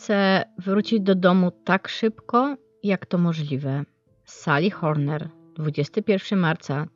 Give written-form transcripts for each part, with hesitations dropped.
Chcę wrócić do domu tak szybko, jak to możliwe. Sally Horner, 21 marca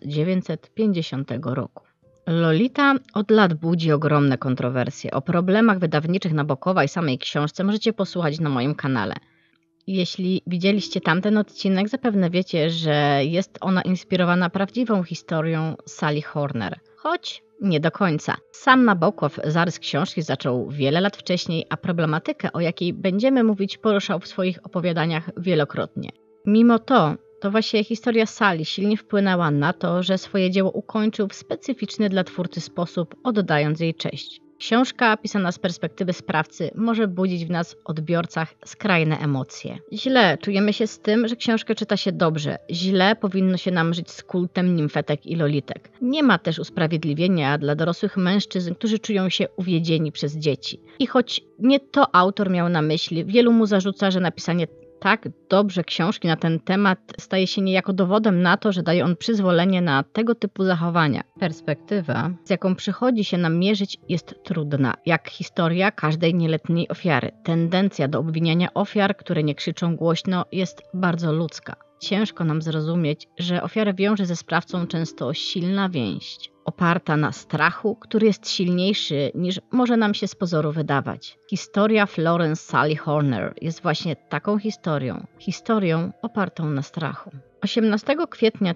1950 roku. Lolita od lat budzi ogromne kontrowersje. O problemach wydawniczych Nabokowa i samej książce możecie posłuchać na moim kanale. Jeśli widzieliście tamten odcinek, zapewne wiecie, że jest ona inspirowana prawdziwą historią Sally Horner. Choć nie do końca. Sam Nabokow zarys książki zaczął wiele lat wcześniej, a problematykę, o jakiej będziemy mówić, poruszał w swoich opowiadaniach wielokrotnie. Mimo to właśnie historia Sally silnie wpłynęła na to, że swoje dzieło ukończył w specyficzny dla twórcy sposób, oddając jej cześć. Książka pisana z perspektywy sprawcy może budzić w nas, odbiorcach, skrajne emocje. Źle czujemy się z tym, że książkę czyta się dobrze. Źle powinno się nam żyć z kultem nimfetek i lolitek. Nie ma też usprawiedliwienia dla dorosłych mężczyzn, którzy czują się uwiedzieni przez dzieci. I choć nie to autor miał na myśli, wielu mu zarzuca, że napisanie tak dobrze książki na ten temat staje się niejako dowodem na to, że daje on przyzwolenie na tego typu zachowania. Perspektywa, z jaką przychodzi się nam mierzyć, jest trudna, jak historia każdej nieletniej ofiary. Tendencja do obwiniania ofiar, które nie krzyczą głośno, jest bardzo ludzka. Ciężko nam zrozumieć, że ofiarę wiąże ze sprawcą często silna więź, oparta na strachu, który jest silniejszy niż może nam się z pozoru wydawać. Historia Florence Sally Horner jest właśnie taką historią opartą na strachu. 18 kwietnia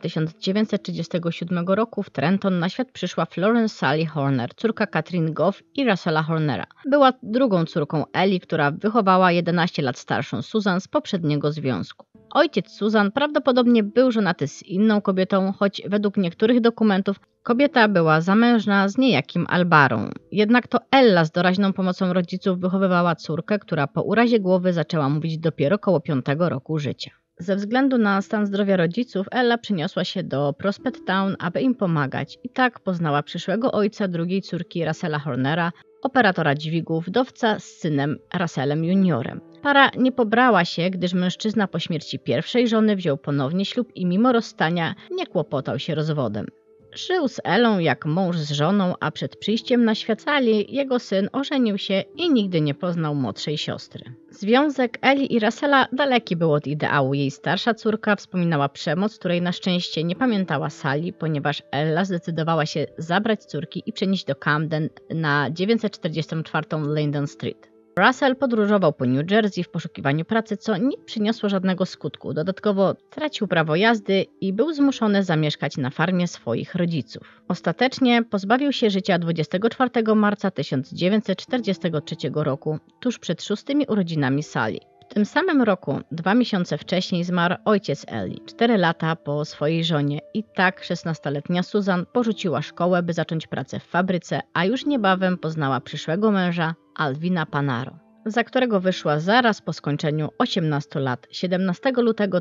1937 roku w Trenton na świat przyszła Florence Sally Horner, córka Katrin Goff i Russella Hornera. Była drugą córką Ellie, która wychowała 11 lat starszą Susan z poprzedniego związku. Ojciec Susan prawdopodobnie był żonaty z inną kobietą, choć według niektórych dokumentów kobieta była zamężna z niejakim Albarą. Jednak to Ella z doraźną pomocą rodziców wychowywała córkę, która po urazie głowy zaczęła mówić dopiero koło 5 roku życia. Ze względu na stan zdrowia rodziców, Ella przeniosła się do Prospect Town, aby im pomagać. I tak poznała przyszłego ojca drugiej córki Russella Hornera, operatora dźwigów, wdowca z synem Russellem juniorem. Para nie pobrała się, gdyż mężczyzna po śmierci pierwszej żony wziął ponownie ślub i mimo rozstania nie kłopotał się rozwodem. Żył z Ellą jak mąż z żoną, a przed przyjściem na świat Sally jego syn ożenił się i nigdy nie poznał młodszej siostry. Związek Elli i Russella daleki był od ideału. Jej starsza córka wspominała przemoc, której na szczęście nie pamiętała Sally, ponieważ Ella zdecydowała się zabrać córki i przenieść do Camden na 944 Linden Street. Russell podróżował po New Jersey w poszukiwaniu pracy, co nie przyniosło żadnego skutku. Dodatkowo tracił prawo jazdy i był zmuszony zamieszkać na farmie swoich rodziców. Ostatecznie pozbawił się życia 24 marca 1943 roku, tuż przed 6. urodzinami Sally. W tym samym roku, 2 miesiące wcześniej, zmarł ojciec Ellie, 4 lata po swojej żonie. I tak 16-letnia Susan porzuciła szkołę, by zacząć pracę w fabryce, a już niebawem poznała przyszłego męża, Alvina Panaro, za którego wyszła zaraz po skończeniu 18 lat, 17 lutego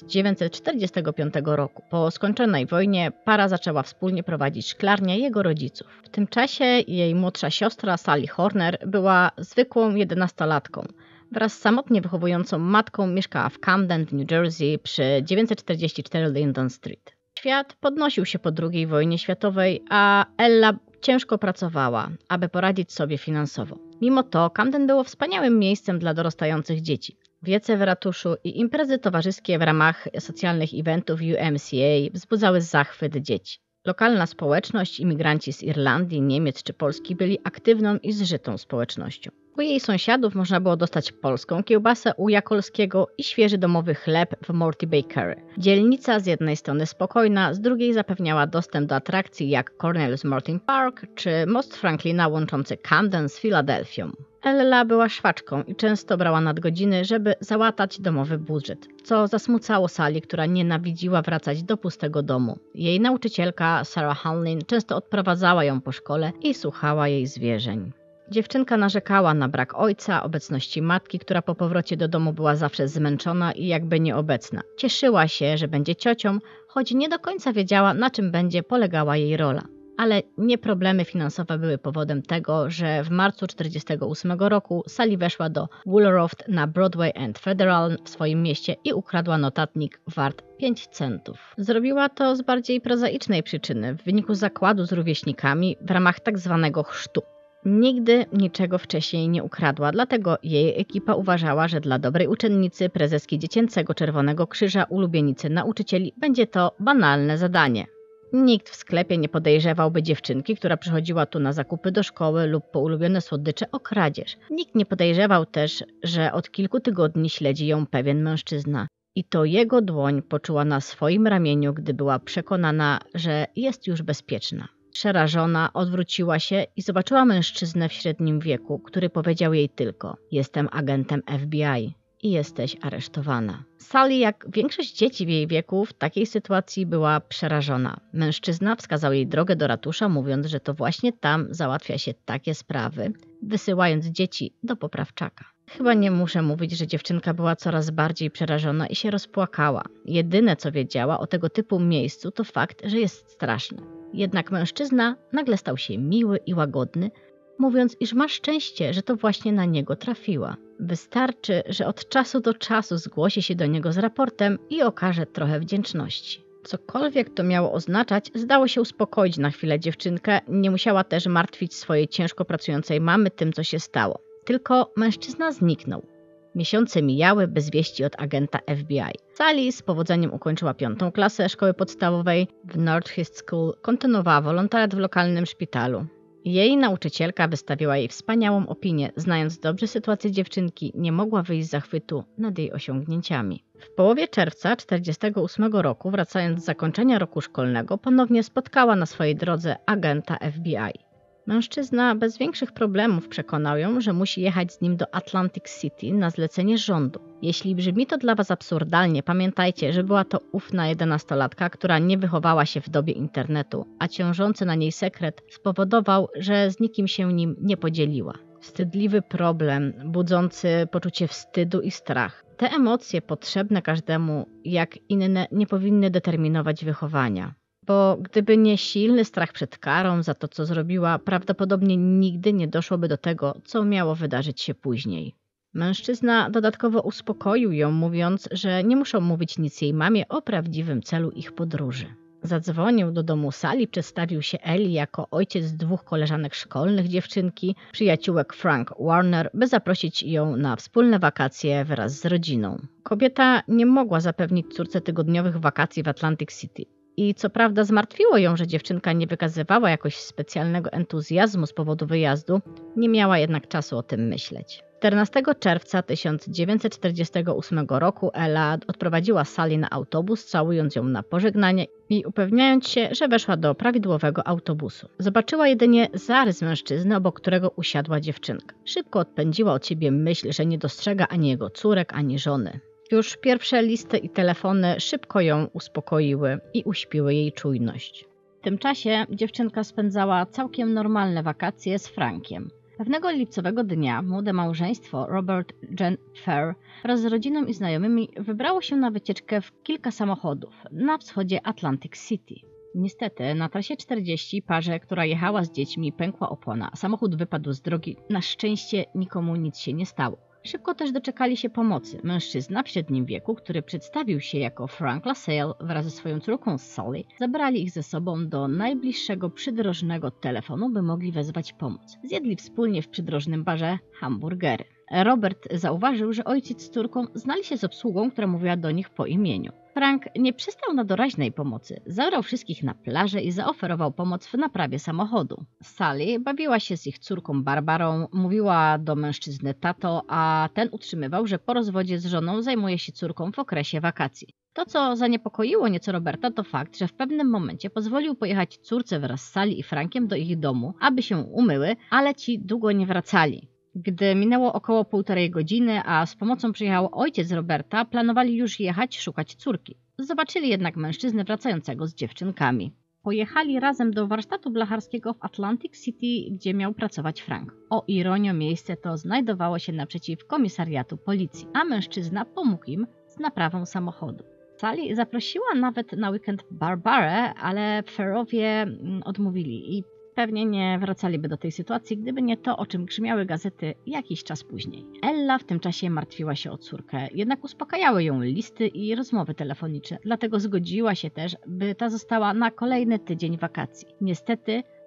1945 roku. Po skończonej wojnie para zaczęła wspólnie prowadzić szklarnię jego rodziców. W tym czasie jej młodsza siostra Sally Horner była zwykłą 11-latką. Wraz z samotnie wychowującą matką mieszkała w Camden w New Jersey przy 944 Linden Street. Świat podnosił się po II wojnie światowej, a Ella ciężko pracowała, aby poradzić sobie finansowo. Mimo to Camden było wspaniałym miejscem dla dorastających dzieci. Wiece w ratuszu i imprezy towarzyskie w ramach socjalnych eventów UMCA wzbudzały zachwyt dzieci. Lokalna społeczność, imigranci z Irlandii, Niemiec czy Polski byli aktywną i zżytą społecznością. U jej sąsiadów można było dostać polską kiełbasę u Jakolskiego i świeży domowy chleb w Morty Bakery. Dzielnica z jednej strony spokojna, z drugiej zapewniała dostęp do atrakcji jak Cornelius Martin Park czy most Franklina łączący Camden z Filadelfią. Ella była szwaczką i często brała nadgodziny, żeby załatać domowy budżet, co zasmucało Sally, która nienawidziła wracać do pustego domu. Jej nauczycielka Sarah Hanlin często odprowadzała ją po szkole i słuchała jej zwierzeń. Dziewczynka narzekała na brak ojca, obecności matki, która po powrocie do domu była zawsze zmęczona i jakby nieobecna. Cieszyła się, że będzie ciocią, choć nie do końca wiedziała, na czym będzie polegała jej rola. Ale nie problemy finansowe były powodem tego, że w marcu 1948 roku Sally weszła do Woolroft na Broadway and Federal w swoim mieście i ukradła notatnik wart 5 centów. Zrobiła to z bardziej prozaicznej przyczyny, w wyniku zakładu z rówieśnikami w ramach tak zwanego chrztu. Nigdy niczego wcześniej nie ukradła, dlatego jej ekipa uważała, że dla dobrej uczennicy, prezeski Dziecięcego Czerwonego Krzyża, ulubienicy nauczycieli, będzie to banalne zadanie. Nikt w sklepie nie podejrzewałby dziewczynki, która przychodziła tu na zakupy do szkoły lub po ulubione słodycze, o kradzież. Nikt nie podejrzewał też, że od kilku tygodni śledzi ją pewien mężczyzna. I to jego dłoń poczuła na swoim ramieniu, gdy była przekonana, że jest już bezpieczna. Przerażona odwróciła się i zobaczyła mężczyznę w średnim wieku, który powiedział jej tylko: jestem agentem FBI i jesteś aresztowana. Sally, jak większość dzieci w jej wieku, w takiej sytuacji była przerażona. Mężczyzna wskazał jej drogę do ratusza, mówiąc, że to właśnie tam załatwia się takie sprawy, wysyłając dzieci do poprawczaka. Chyba nie muszę mówić, że dziewczynka była coraz bardziej przerażona i się rozpłakała. Jedyne, co wiedziała o tego typu miejscu, to fakt, że jest straszny. Jednak mężczyzna nagle stał się miły i łagodny, mówiąc, iż ma szczęście, że to właśnie na niego trafiła. Wystarczy, że od czasu do czasu zgłosi się do niego z raportem i okaże trochę wdzięczności. Cokolwiek to miało oznaczać, zdało się uspokoić na chwilę dziewczynkę, nie musiała też martwić swojej ciężko pracującej mamy tym, co się stało. Tylko mężczyzna zniknął. Miesiące mijały bez wieści od agenta FBI. Sally z powodzeniem ukończyła 5. klasę szkoły podstawowej w Northeast School, kontynuowała wolontariat w lokalnym szpitalu. Jej nauczycielka wystawiła jej wspaniałą opinię, znając dobrze sytuację dziewczynki, nie mogła wyjść z zachwytu nad jej osiągnięciami. W połowie czerwca 1948 roku, wracając z zakończenia roku szkolnego, ponownie spotkała na swojej drodze agenta FBI. Mężczyzna bez większych problemów przekonał ją, że musi jechać z nim do Atlantic City na zlecenie rządu. Jeśli brzmi to dla was absurdalnie, pamiętajcie, że była to ufna 11-latka, która nie wychowała się w dobie internetu, a ciążący na niej sekret spowodował, że z nikim się nim nie podzieliła. Wstydliwy problem, budzący poczucie wstydu i strach. Te emocje potrzebne każdemu, jak inne, nie powinny determinować wychowania. Bo gdyby nie silny strach przed karą za to, co zrobiła, prawdopodobnie nigdy nie doszłoby do tego, co miało wydarzyć się później. Mężczyzna dodatkowo uspokoił ją, mówiąc, że nie muszą mówić nic jej mamie o prawdziwym celu ich podróży. Zadzwonił do domu Sally, przedstawił się Ellie jako ojciec 2 koleżanek szkolnych dziewczynki, przyjaciółek Frank Warner, by zaprosić ją na wspólne wakacje wraz z rodziną. Kobieta nie mogła zapewnić córce tygodniowych wakacji w Atlantic City. I co prawda zmartwiło ją, że dziewczynka nie wykazywała jakoś specjalnego entuzjazmu z powodu wyjazdu, nie miała jednak czasu o tym myśleć. 14 czerwca 1948 roku Ella odprowadziła Sally na autobus, całując ją na pożegnanie i upewniając się, że weszła do prawidłowego autobusu. Zobaczyła jedynie zarys mężczyzny, obok którego usiadła dziewczynka. Szybko odpędziła od siebie myśl, że nie dostrzega ani jego córek, ani żony. Już pierwsze listy i telefony szybko ją uspokoiły i uśpiły jej czujność. W tym czasie dziewczynka spędzała całkiem normalne wakacje z Frankiem. Pewnego lipcowego dnia młode małżeństwo Robert Jen Fair wraz z rodziną i znajomymi wybrało się na wycieczkę w kilka samochodów na wschodzie Atlantic City. Niestety na trasie 40 parze, która jechała z dziećmi, pękła opona, a samochód wypadł z drogi. Na szczęście nikomu nic się nie stało. Szybko też doczekali się pomocy. Mężczyzna w średnim wieku, który przedstawił się jako Frank LaSalle wraz ze swoją córką Sally, zabrali ich ze sobą do najbliższego przydrożnego telefonu, by mogli wezwać pomoc. Zjedli wspólnie w przydrożnym barze hamburgery. Robert zauważył, że ojciec z córką znali się z obsługą, która mówiła do nich po imieniu. Frank nie przystał na doraźnej pomocy. Zabrał wszystkich na plażę i zaoferował pomoc w naprawie samochodu. Sally bawiła się z ich córką Barbarą, mówiła do mężczyzny tato, a ten utrzymywał, że po rozwodzie z żoną zajmuje się córką w okresie wakacji. To, co zaniepokoiło nieco Roberta, to fakt, że w pewnym momencie pozwolił pojechać córce wraz z Sally i Frankiem do ich domu, aby się umyły, ale ci długo nie wracali. Gdy minęło około 1,5 godziny, a z pomocą przyjechał ojciec Roberta, planowali już jechać szukać córki. Zobaczyli jednak mężczyznę wracającego z dziewczynkami. Pojechali razem do warsztatu blacharskiego w Atlantic City, gdzie miał pracować Frank. O ironio, miejsce to znajdowało się naprzeciw komisariatu policji, a mężczyzna pomógł im z naprawą samochodu. Sally zaprosiła nawet na weekend Barbarę, ale Fairowie odmówili i pewnie nie wracaliby do tej sytuacji, gdyby nie to, o czym grzmiały gazety jakiś czas później. Ella w tym czasie martwiła się o córkę, jednak uspokajały ją listy i rozmowy telefoniczne, dlatego zgodziła się też, by ta została na kolejny tydzień wakacji. Niestety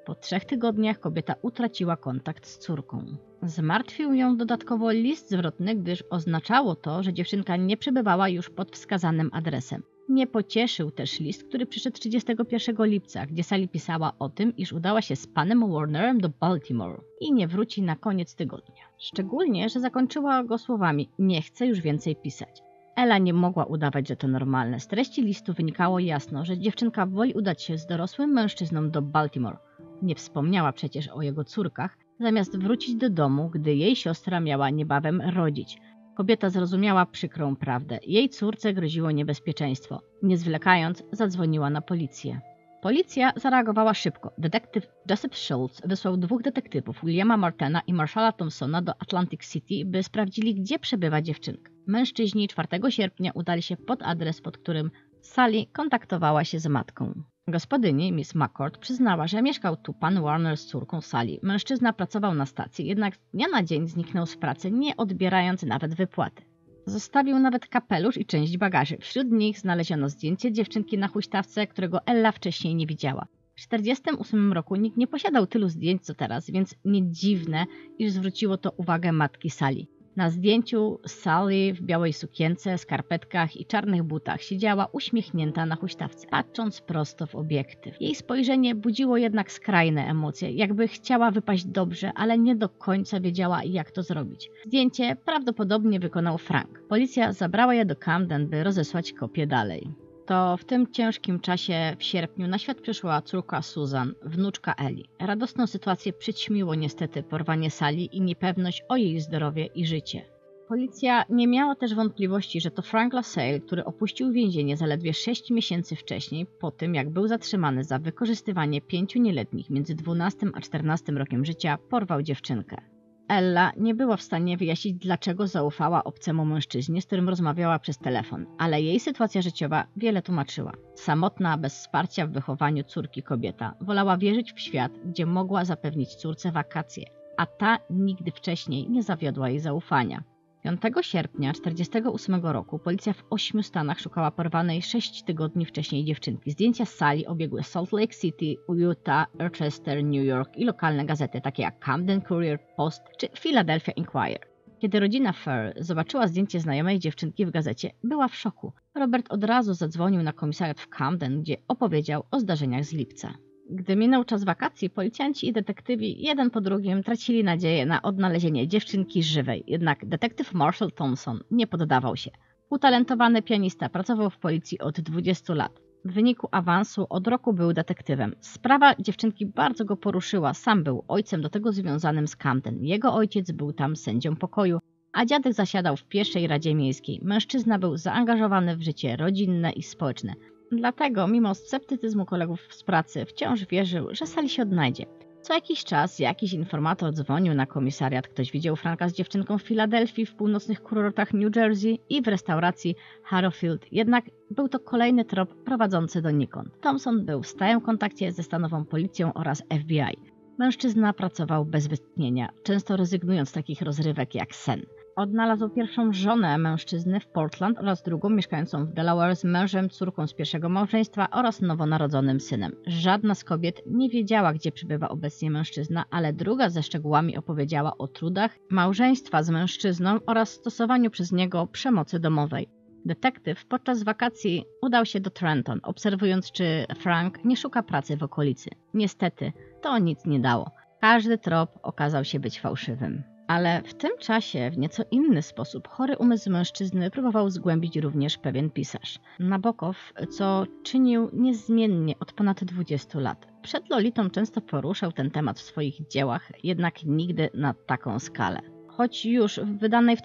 Po 3 tygodniach kobieta utraciła kontakt z córką. Zmartwił ją dodatkowo list zwrotny, gdyż oznaczało to, że dziewczynka nie przebywała już pod wskazanym adresem. Nie pocieszył też list, który przyszedł 31 lipca, gdzie Sally pisała o tym, iż udała się z panem Warnerem do Baltimore i nie wróci na koniec tygodnia. Szczególnie, że zakończyła go słowami: nie chcę już więcej pisać. Ella nie mogła udawać, że to normalne. Z treści listu wynikało jasno, że dziewczynka woli udać się z dorosłym mężczyzną do Baltimore. Nie wspomniała przecież o jego córkach, zamiast wrócić do domu, gdy jej siostra miała niebawem rodzić. Kobieta zrozumiała przykrą prawdę. Jej córce groziło niebezpieczeństwo. Nie zwlekając, zadzwoniła na policję. Policja zareagowała szybko. Detektyw Joseph Schultz wysłał 2 detektywów, Williama Martena i Marshalla Thompsona, do Atlantic City, by sprawdzili, gdzie przebywa dziewczynka. Mężczyźni 4 sierpnia udali się pod adres, pod którym Sally kontaktowała się z matką. Gospodyni, Miss McCord, przyznała, że mieszkał tu pan Warner z córką Sally. Mężczyzna pracował na stacji, jednak z dnia na dzień zniknął z pracy, nie odbierając nawet wypłaty. Zostawił nawet kapelusz i część bagaży. Wśród nich znaleziono zdjęcie dziewczynki na huśtawce, którego Ella wcześniej nie widziała. W 1948 roku nikt nie posiadał tylu zdjęć co teraz, więc nie dziwne, iż zwróciło to uwagę matki Sally. Na zdjęciu Sally w białej sukience, skarpetkach i czarnych butach siedziała uśmiechnięta na huśtawce, patrząc prosto w obiektyw. Jej spojrzenie budziło jednak skrajne emocje, jakby chciała wypaść dobrze, ale nie do końca wiedziała, jak to zrobić. Zdjęcie prawdopodobnie wykonał Frank. Policja zabrała je do Camden, by rozesłać kopię dalej. To w tym ciężkim czasie w sierpniu na świat przyszła córka Susan, wnuczka Eli. Radosną sytuację przyćmiło niestety porwanie Sally i niepewność o jej zdrowie i życie. Policja nie miała też wątpliwości, że to Frank LaSalle, który opuścił więzienie zaledwie 6 miesięcy wcześniej, po tym jak był zatrzymany za wykorzystywanie 5 nieletnich między 12 a 14 rokiem życia, porwał dziewczynkę. Ella nie była w stanie wyjaśnić, dlaczego zaufała obcemu mężczyźnie, z którym rozmawiała przez telefon, ale jej sytuacja życiowa wiele tłumaczyła. Samotna, bez wsparcia w wychowaniu córki kobieta wolała wierzyć w świat, gdzie mogła zapewnić córce wakacje, a ta nigdy wcześniej nie zawiodła jej zaufania. 5 sierpnia 1948 roku policja w 8 stanach szukała porwanej 6 tygodni wcześniej dziewczynki. Zdjęcia z Sally obiegły Salt Lake City, Utah, Rochester, New York i lokalne gazety takie jak Camden Courier Post czy Philadelphia Inquirer. Kiedy rodzina Fair zobaczyła zdjęcie znajomej dziewczynki w gazecie, była w szoku. Robert od razu zadzwonił na komisariat w Camden, gdzie opowiedział o zdarzeniach z lipca. Gdy minął czas wakacji, policjanci i detektywi jeden po drugim tracili nadzieję na odnalezienie dziewczynki żywej. Jednak detektyw Marshall Thompson nie poddawał się. Utalentowany pianista pracował w policji od 20 lat. W wyniku awansu od roku był detektywem. Sprawa dziewczynki bardzo go poruszyła. Sam był ojcem do tego związanym z Camden. Jego ojciec był tam sędzią pokoju, a dziadek zasiadał w pierwszej Radzie Miejskiej. Mężczyzna był zaangażowany w życie rodzinne i społeczne. Dlatego, mimo sceptycyzmu kolegów z pracy, wciąż wierzył, że Sally się odnajdzie. Co jakiś czas jakiś informator dzwonił na komisariat. Ktoś widział Franka z dziewczynką w Filadelfii, w północnych kurortach New Jersey i w restauracji Harrowfield. Jednak był to kolejny trop prowadzący donikąd. Thompson był w stałym kontakcie ze stanową policją oraz FBI. Mężczyzna pracował bez wytchnienia, często rezygnując z takich rozrywek jak sen. Odnalazł pierwszą żonę mężczyzny w Portland oraz drugą mieszkającą w Delaware z mężem, córką z pierwszego małżeństwa oraz nowonarodzonym synem. Żadna z kobiet nie wiedziała, gdzie przebywa obecnie mężczyzna, ale druga ze szczegółami opowiedziała o trudach małżeństwa z mężczyzną oraz stosowaniu przez niego przemocy domowej. Detektyw podczas wakacji udał się do Trenton, obserwując, czy Frank nie szuka pracy w okolicy. Niestety, to nic nie dało. Każdy trop okazał się być fałszywym. Ale w tym czasie w nieco inny sposób chory umysł mężczyzny próbował zgłębić również pewien pisarz. Nabokow, co czynił niezmiennie od ponad 20 lat. Przed Lolitą często poruszał ten temat w swoich dziełach, jednak nigdy na taką skalę. Choć już w wydanej w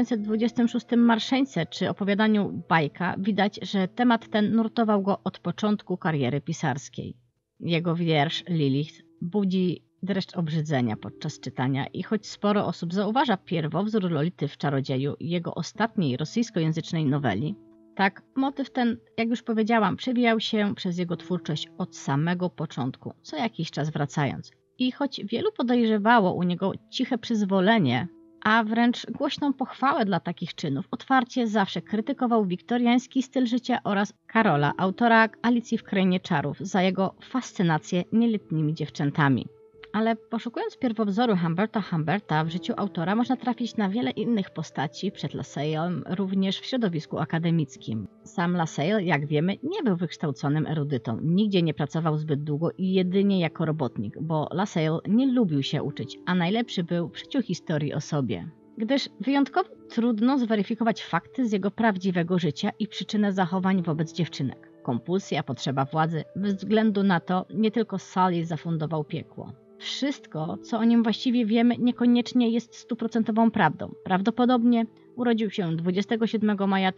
1926 Marszeńce czy opowiadaniu Bajka widać, że temat ten nurtował go od początku kariery pisarskiej. Jego wiersz Lilith budzi dreszcz obrzydzenia podczas czytania i choć sporo osób zauważa pierwowzór Lolity w Czarodzieju i jego ostatniej rosyjskojęzycznej noweli, tak motyw ten, jak już powiedziałam, przewijał się przez jego twórczość od samego początku, co jakiś czas wracając. I choć wielu podejrzewało u niego ciche przyzwolenie, a wręcz głośną pochwałę dla takich czynów otwarcie zawsze krytykował wiktoriański styl życia oraz Karola, autora Alicji w Krainie Czarów, za jego fascynację nieletnimi dziewczętami. Ale poszukując pierwowzoru Humberta w życiu autora można trafić na wiele innych postaci przed LaSalle, również w środowisku akademickim. Sam LaSalle, jak wiemy, nie był wykształconym erudytą, nigdzie nie pracował zbyt długo i jedynie jako robotnik, bo LaSalle nie lubił się uczyć, a najlepszy był w szyciu historii o sobie. Gdyż wyjątkowo trudno zweryfikować fakty z jego prawdziwego życia i przyczynę zachowań wobec dziewczynek. Kompulsja, potrzeba władzy, bez względu na to nie tylko Sally zafundował piekło. Wszystko, co o nim właściwie wiemy, niekoniecznie jest 100% prawdą. Prawdopodobnie urodził się 27 maja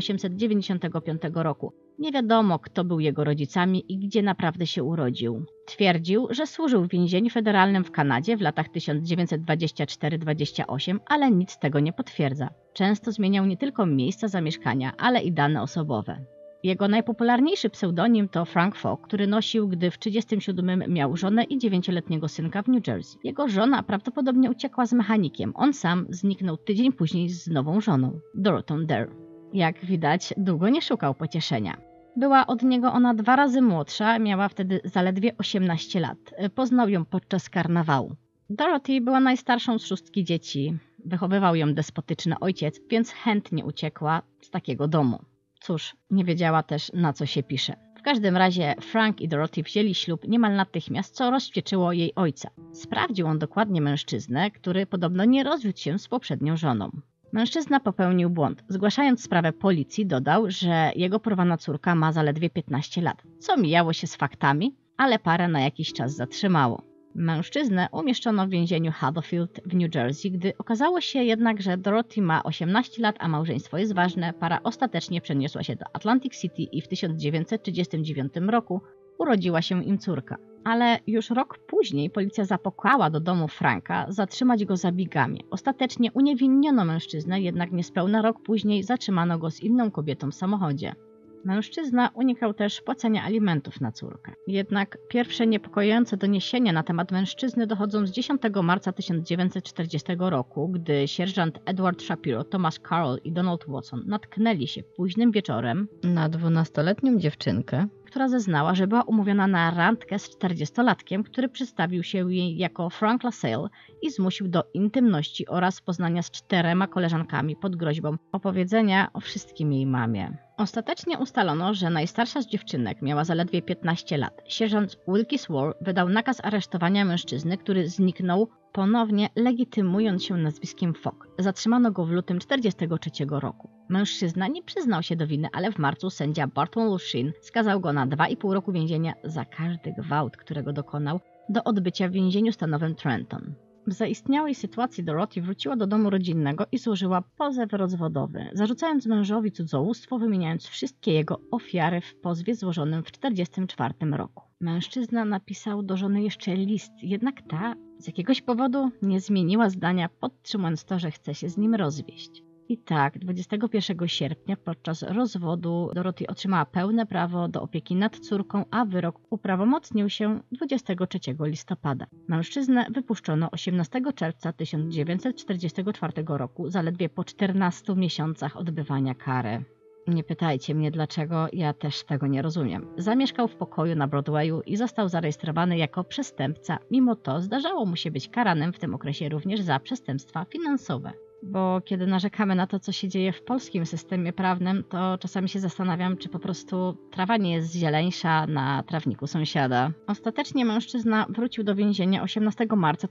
1895 roku. Nie wiadomo, kto był jego rodzicami i gdzie naprawdę się urodził. Twierdził, że służył w więzieniu federalnym w Kanadzie w latach 1924-28, ale nic tego nie potwierdza. Często zmieniał nie tylko miejsca zamieszkania, ale i dane osobowe. Jego najpopularniejszy pseudonim to Frank Fogg, który nosił, gdy w 1937 miał żonę i 9-letniego synka w New Jersey. Jego żona prawdopodobnie uciekła z mechanikiem. On sam zniknął tydzień później z nową żoną, Dorotą Dare. Jak widać, długo nie szukał pocieszenia. Była od niego ona 2 razy młodsza, miała wtedy zaledwie 18 lat. Poznał ją podczas karnawału. Dorothy była najstarszą z 6 dzieci. Wychowywał ją despotyczny ojciec, więc chętnie uciekła z takiego domu. Cóż, nie wiedziała też, na co się pisze. W każdym razie Frank i Dorothy wzięli ślub niemal natychmiast, co rozwścieczyło jej ojca. Sprawdził on dokładnie mężczyznę, który podobno nie rozwiódł się z poprzednią żoną. Mężczyzna popełnił błąd. Zgłaszając sprawę policji, dodał, że jego porwana córka ma zaledwie 15 lat, co mijało się z faktami, ale parę na jakiś czas zatrzymało. Mężczyznę umieszczono w więzieniu Haddonfield w New Jersey, gdy okazało się jednak, że Dorothy ma 18 lat, a małżeństwo jest ważne. Para ostatecznie przeniosła się do Atlantic City i w 1939 roku urodziła się im córka. Ale już rok później policja zapukała do domu Franka zatrzymać go za bigamie. Ostatecznie uniewinniono mężczyznę, jednak niespełna rok później zatrzymano go z inną kobietą w samochodzie. Mężczyzna unikał też płacenia alimentów na córkę. Jednak pierwsze niepokojące doniesienia na temat mężczyzny dochodzą z 10 marca 1940 roku, gdy sierżant Edward Shapiro, Thomas Carroll i Donald Watson natknęli się późnym wieczorem na 12-letnią dziewczynkę, która zeznała, że była umówiona na randkę z 40-latkiem, który przedstawił się jej jako Frank LaSalle i zmusił do intymności oraz poznania z 4 koleżankami pod groźbą opowiedzenia o wszystkim jej mamie. Ostatecznie ustalono, że najstarsza z dziewczynek miała zaledwie 15 lat. Sierżant Wilkes Ward wydał nakaz aresztowania mężczyzny, który zniknął, ponownie legitymując się nazwiskiem Fogg. Zatrzymano go w lutym 1943 roku. Mężczyzna nie przyznał się do winy, ale w marcu sędzia Barton Sheen skazał go na 2,5 roku więzienia za każdy gwałt, którego dokonał, do odbycia w więzieniu stanowym Trenton. W zaistniałej sytuacji Dorothy wróciła do domu rodzinnego i złożyła pozew rozwodowy, zarzucając mężowi cudzołóstwo, wymieniając wszystkie jego ofiary w pozwie złożonym w 1944 roku. Mężczyzna napisał do żony jeszcze list, jednak ta z jakiegoś powodu nie zmieniła zdania, podtrzymując to, że chce się z nim rozwieść. I tak, 21 sierpnia podczas rozwodu Dorothy otrzymała pełne prawo do opieki nad córką, a wyrok uprawomocnił się 23 listopada. Mężczyznę wypuszczono 18 czerwca 1944 roku, zaledwie po 14 miesiącach odbywania kary. Nie pytajcie mnie dlaczego, ja też tego nie rozumiem. Zamieszkał w pokoju na Broadwayu i został zarejestrowany jako przestępca. Mimo to zdarzało mu się być karanym w tym okresie również za przestępstwa finansowe. Bo kiedy narzekamy na to, co się dzieje w polskim systemie prawnym, to czasami się zastanawiam, czy po prostu trawa nie jest zieleńsza na trawniku sąsiada. Ostatecznie mężczyzna wrócił do więzienia 18 marca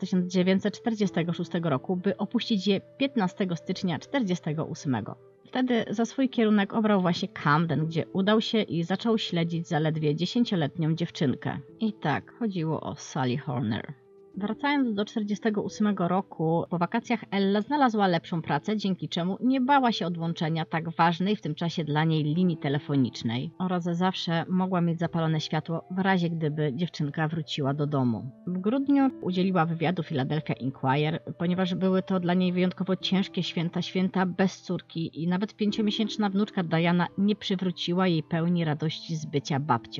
1946 roku, by opuścić je 15 stycznia 1948. Wtedy za swój kierunek obrał właśnie Camden, gdzie udał się i zaczął śledzić zaledwie 10-letnią dziewczynkę. I tak, chodziło o Sally Horner. Wracając do 1948 roku, po wakacjach Ella znalazła lepszą pracę, dzięki czemu nie bała się odłączenia tak ważnej w tym czasie dla niej linii telefonicznej oraz zawsze mogła mieć zapalone światło w razie gdyby dziewczynka wróciła do domu. W grudniu udzieliła wywiadu Philadelphia Inquirer, ponieważ były to dla niej wyjątkowo ciężkie święta bez córki i nawet 5-miesięczna wnuczka Diana nie przywróciła jej pełni radości z bycia babcią.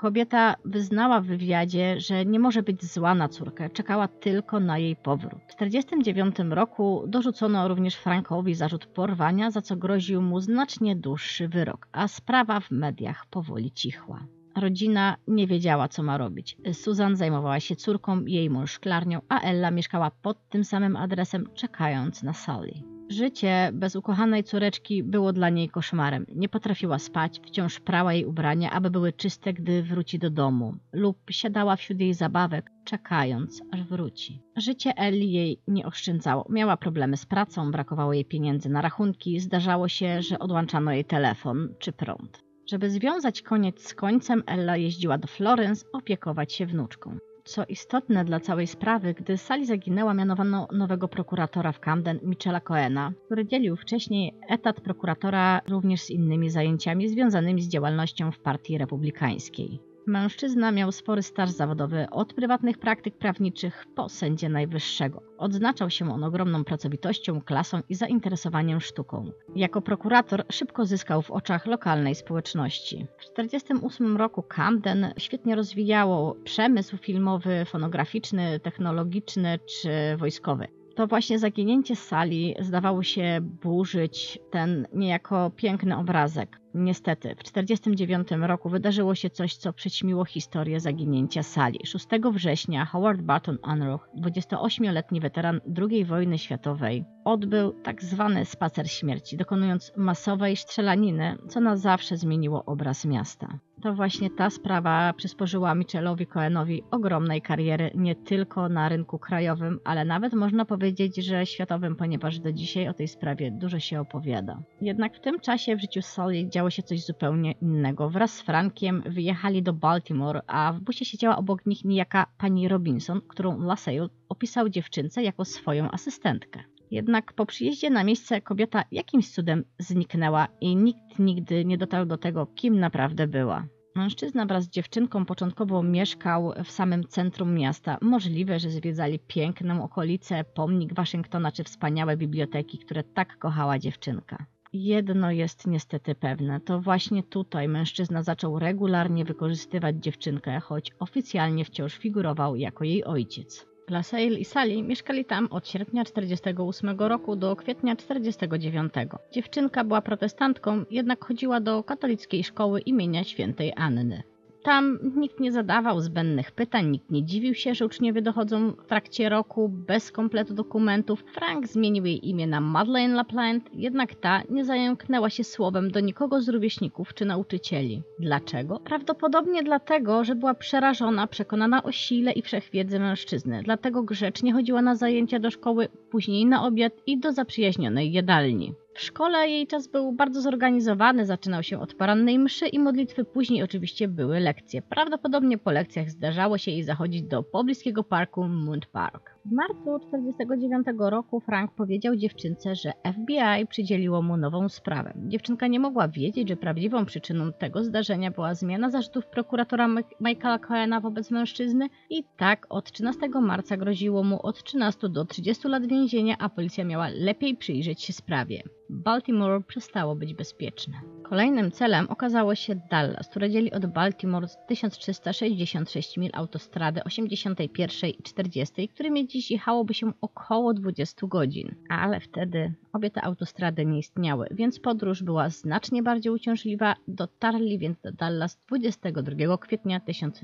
Kobieta wyznała w wywiadzie, że nie może być zła na córkę, czekała tylko na jej powrót. W 1949 roku dorzucono również Frankowi zarzut porwania, za co groził mu znacznie dłuższy wyrok, a sprawa w mediach powoli cichła. Rodzina nie wiedziała, co ma robić. Susan zajmowała się córką i jej mąż szklarnią, a Ella mieszkała pod tym samym adresem, czekając na Sally. Życie bez ukochanej córeczki było dla niej koszmarem. Nie potrafiła spać, wciąż prała jej ubrania, aby były czyste, gdy wróci do domu, lub siadała wśród jej zabawek, czekając, aż wróci. Życie Ellie jej nie oszczędzało. Miała problemy z pracą, brakowało jej pieniędzy na rachunki, zdarzało się, że odłączano jej telefon czy prąd. Żeby związać koniec z końcem, Ella jeździła do Florence opiekować się wnuczką. Co istotne dla całej sprawy, gdy Sally zaginęła, mianowano nowego prokuratora w Camden, Michaela Cohena, który dzielił wcześniej etat prokuratora również z innymi zajęciami związanymi z działalnością w Partii Republikańskiej. Mężczyzna miał spory staż zawodowy, od prywatnych praktyk prawniczych po sędzię najwyższego. Odznaczał się on ogromną pracowitością, klasą i zainteresowaniem sztuką. Jako prokurator szybko zyskał w oczach lokalnej społeczności. W 1948 roku Camden świetnie rozwijało przemysł filmowy, fonograficzny, technologiczny czy wojskowy. To właśnie zaginięcie Sally zdawało się burzyć ten niejako piękny obrazek. Niestety, w 1949 roku wydarzyło się coś, co przyćmiło historię zaginięcia Sally. 6 września Howard Barton Unruh, 28-letni weteran II wojny światowej, odbył tak zwany spacer śmierci, dokonując masowej strzelaniny, co na zawsze zmieniło obraz miasta. To właśnie ta sprawa przysporzyła Michaelowi Cohenowi ogromnej kariery nie tylko na rynku krajowym, ale nawet można powiedzieć, że światowym, ponieważ do dzisiaj o tej sprawie dużo się opowiada. Jednak w tym czasie w życiu Sally działo się coś zupełnie innego. Wraz z Frankiem wyjechali do Baltimore, a w busie siedziała obok nich niejaka pani Robinson, którą LaSalle opisał dziewczynce jako swoją asystentkę. Jednak po przyjeździe na miejsce kobieta jakimś cudem zniknęła i nikt nigdy nie dotarł do tego, kim naprawdę była. Mężczyzna wraz z dziewczynką początkowo mieszkał w samym centrum miasta. Możliwe, że zwiedzali piękną okolicę, pomnik Waszyngtona czy wspaniałe biblioteki, które tak kochała dziewczynka. Jedno jest niestety pewne, to właśnie tutaj mężczyzna zaczął regularnie wykorzystywać dziewczynkę, choć oficjalnie wciąż figurował jako jej ojciec. LaSalle i Sally mieszkali tam od sierpnia 1948 roku do kwietnia 1949. Dziewczynka była protestantką, jednak chodziła do katolickiej szkoły imienia świętej Anny. Tam nikt nie zadawał zbędnych pytań, nikt nie dziwił się, że uczniowie dochodzą w trakcie roku bez kompletu dokumentów. Frank zmienił jej imię na Madeleine LaPlante, jednak ta nie zająknęła się słowem do nikogo z rówieśników czy nauczycieli. Dlaczego? Prawdopodobnie dlatego, że była przerażona, przekonana o sile i wszechwiedzy mężczyzny. Dlatego grzecznie chodziła na zajęcia do szkoły, później na obiad i do zaprzyjaźnionej jadalni. W szkole jej czas był bardzo zorganizowany, zaczynał się od porannej mszy i modlitwy, później oczywiście były lekcje. Prawdopodobnie po lekcjach zdarzało się jej zachodzić do pobliskiego parku Moon Park. W marcu 1949 roku Frank powiedział dziewczynce, że FBI przydzieliło mu nową sprawę. Dziewczynka nie mogła wiedzieć, że prawdziwą przyczyną tego zdarzenia była zmiana zarzutów prokuratora Michaela Cohena wobec mężczyzny i tak od 13 marca groziło mu od 13 do 30 lat więzienia, a policja miała lepiej przyjrzeć się sprawie. Baltimore przestało być bezpieczne. Kolejnym celem okazało się Dallas, które dzieli od Baltimore 1366 mil autostrady 81 i 40, którymi dziś jechałoby się około 20 godzin. Ale wtedy obie te autostrady nie istniały, więc podróż była znacznie bardziej uciążliwa. Dotarli więc do Dallas 22 kwietnia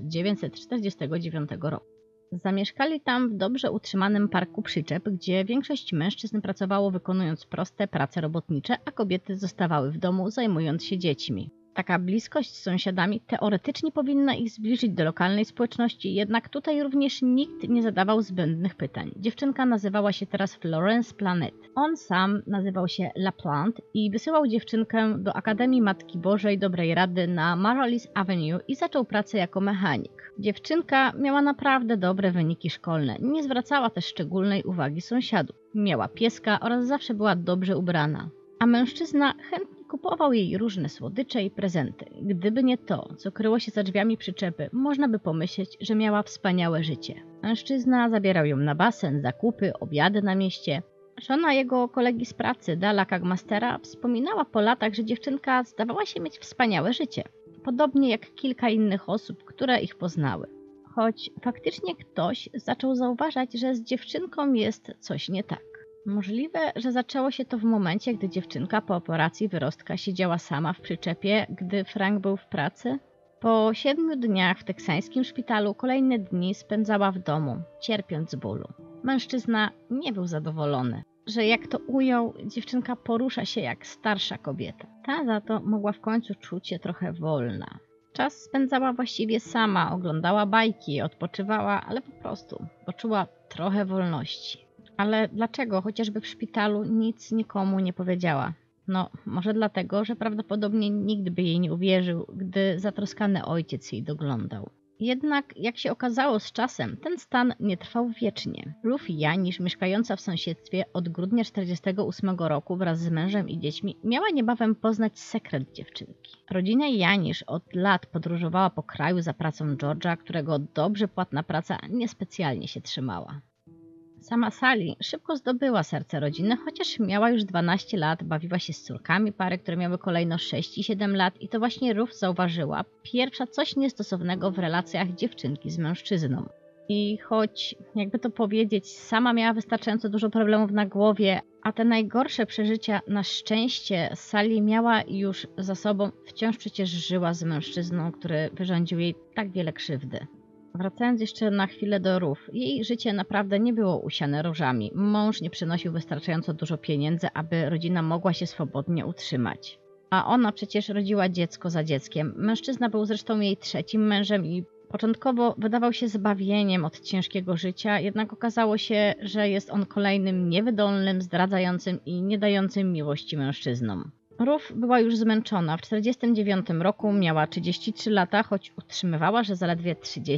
1949 roku. Zamieszkali tam w dobrze utrzymanym parku przyczep, gdzie większość mężczyzn pracowało wykonując proste prace robotnicze, a kobiety zostawały w domu zajmując się dziećmi. Taka bliskość z sąsiadami teoretycznie powinna ich zbliżyć do lokalnej społeczności, jednak tutaj również nikt nie zadawał zbędnych pytań. Dziewczynka nazywała się teraz Florence Planet. On sam nazywał się LaPlante i wysyłał dziewczynkę do Akademii Matki Bożej Dobrej Rady na Marley's Avenue i zaczął pracę jako mechanik. Dziewczynka miała naprawdę dobre wyniki szkolne, nie zwracała też szczególnej uwagi sąsiadów. Miała pieska oraz zawsze była dobrze ubrana. A mężczyzna chętnie kupował jej różne słodycze i prezenty. Gdyby nie to, co kryło się za drzwiami przyczepy, można by pomyśleć, że miała wspaniałe życie. Mężczyzna zabierał ją na basen, zakupy, obiady na mieście. Żona jego kolegi z pracy, Dala Kagmastera, wspominała po latach, że dziewczynka zdawała się mieć wspaniałe życie. podobnie jak kilka innych osób, które ich poznały. Choć faktycznie ktoś zaczął zauważać, że z dziewczynką jest coś nie tak. Możliwe, że zaczęło się to w momencie, gdy dziewczynka po operacji wyrostka siedziała sama w przyczepie, gdy Frank był w pracy. Po 7 dniach w teksańskim szpitalu kolejne dni spędzała w domu, cierpiąc z bólu. Mężczyzna nie był zadowolony, że jak to ujął, dziewczynka porusza się jak starsza kobieta. Ta za to mogła w końcu czuć się trochę wolna. Czas spędzała właściwie sama, oglądała bajki, odpoczywała, ale po prostu poczuła trochę wolności. Ale dlaczego chociażby w szpitalu nic nikomu nie powiedziała? No, może dlatego, że prawdopodobnie nikt by jej nie uwierzył, gdy zatroskany ojciec jej doglądał. Jednak, jak się okazało z czasem, ten stan nie trwał wiecznie. Ruth Janisz, mieszkająca w sąsiedztwie od grudnia 1948 roku wraz z mężem i dziećmi, miała niebawem poznać sekret dziewczynki. Rodzina Janisz od lat podróżowała po kraju za pracą George'a, którego dobrze płatna praca niespecjalnie się trzymała. Sama Sally szybko zdobyła serce rodziny, chociaż miała już 12 lat, bawiła się z córkami pary, które miały kolejno 6 i 7 lat i to właśnie Ruth zauważyła pierwsza coś niestosownego w relacjach dziewczynki z mężczyzną. I choć, jakby to powiedzieć, sama miała wystarczająco dużo problemów na głowie, a te najgorsze przeżycia na szczęście Sally miała już za sobą, wciąż przecież żyła z mężczyzną, który wyrządził jej tak wiele krzywdy. Wracając jeszcze na chwilę do Ruth, jej życie naprawdę nie było usiane różami. Mąż nie przynosił wystarczająco dużo pieniędzy, aby rodzina mogła się swobodnie utrzymać. A ona przecież rodziła dziecko za dzieckiem. Mężczyzna był zresztą jej trzecim mężem i początkowo wydawał się zbawieniem od ciężkiego życia, jednak okazało się, że jest on kolejnym niewydolnym, zdradzającym i nie dającym miłości mężczyznom. Ruth była już zmęczona. W 1949 roku miała 33 lata, choć utrzymywała, że zaledwie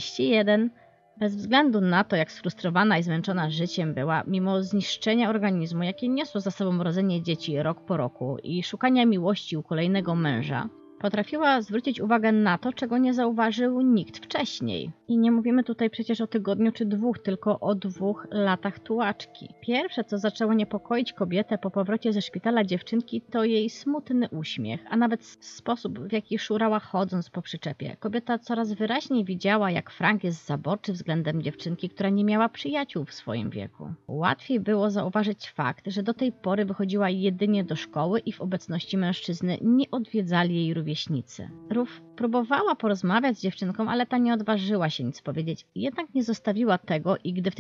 31. Bez względu na to, jak sfrustrowana i zmęczona życiem była, mimo zniszczenia organizmu, jakie niosło za sobą rodzenie dzieci rok po roku i szukania miłości u kolejnego męża, potrafiła zwrócić uwagę na to, czego nie zauważył nikt wcześniej. I nie mówimy tutaj przecież o tygodniu czy 2, tylko o 2 latach tułaczki. Pierwsze, co zaczęło niepokoić kobietę po powrocie ze szpitala dziewczynki, to jej smutny uśmiech, a nawet sposób, w jaki szurała chodząc po przyczepie. Kobieta coraz wyraźniej widziała, jak Frank jest zaborczy względem dziewczynki, która nie miała przyjaciół w swoim wieku. Łatwiej było zauważyć fakt, że do tej pory wychodziła jedynie do szkoły i w obecności mężczyzny nie odwiedzali jej rówieśnicy. Ruth próbowała porozmawiać z dziewczynką, ale ta nie odważyła się nic powiedzieć. Jednak nie zostawiła tego i gdy w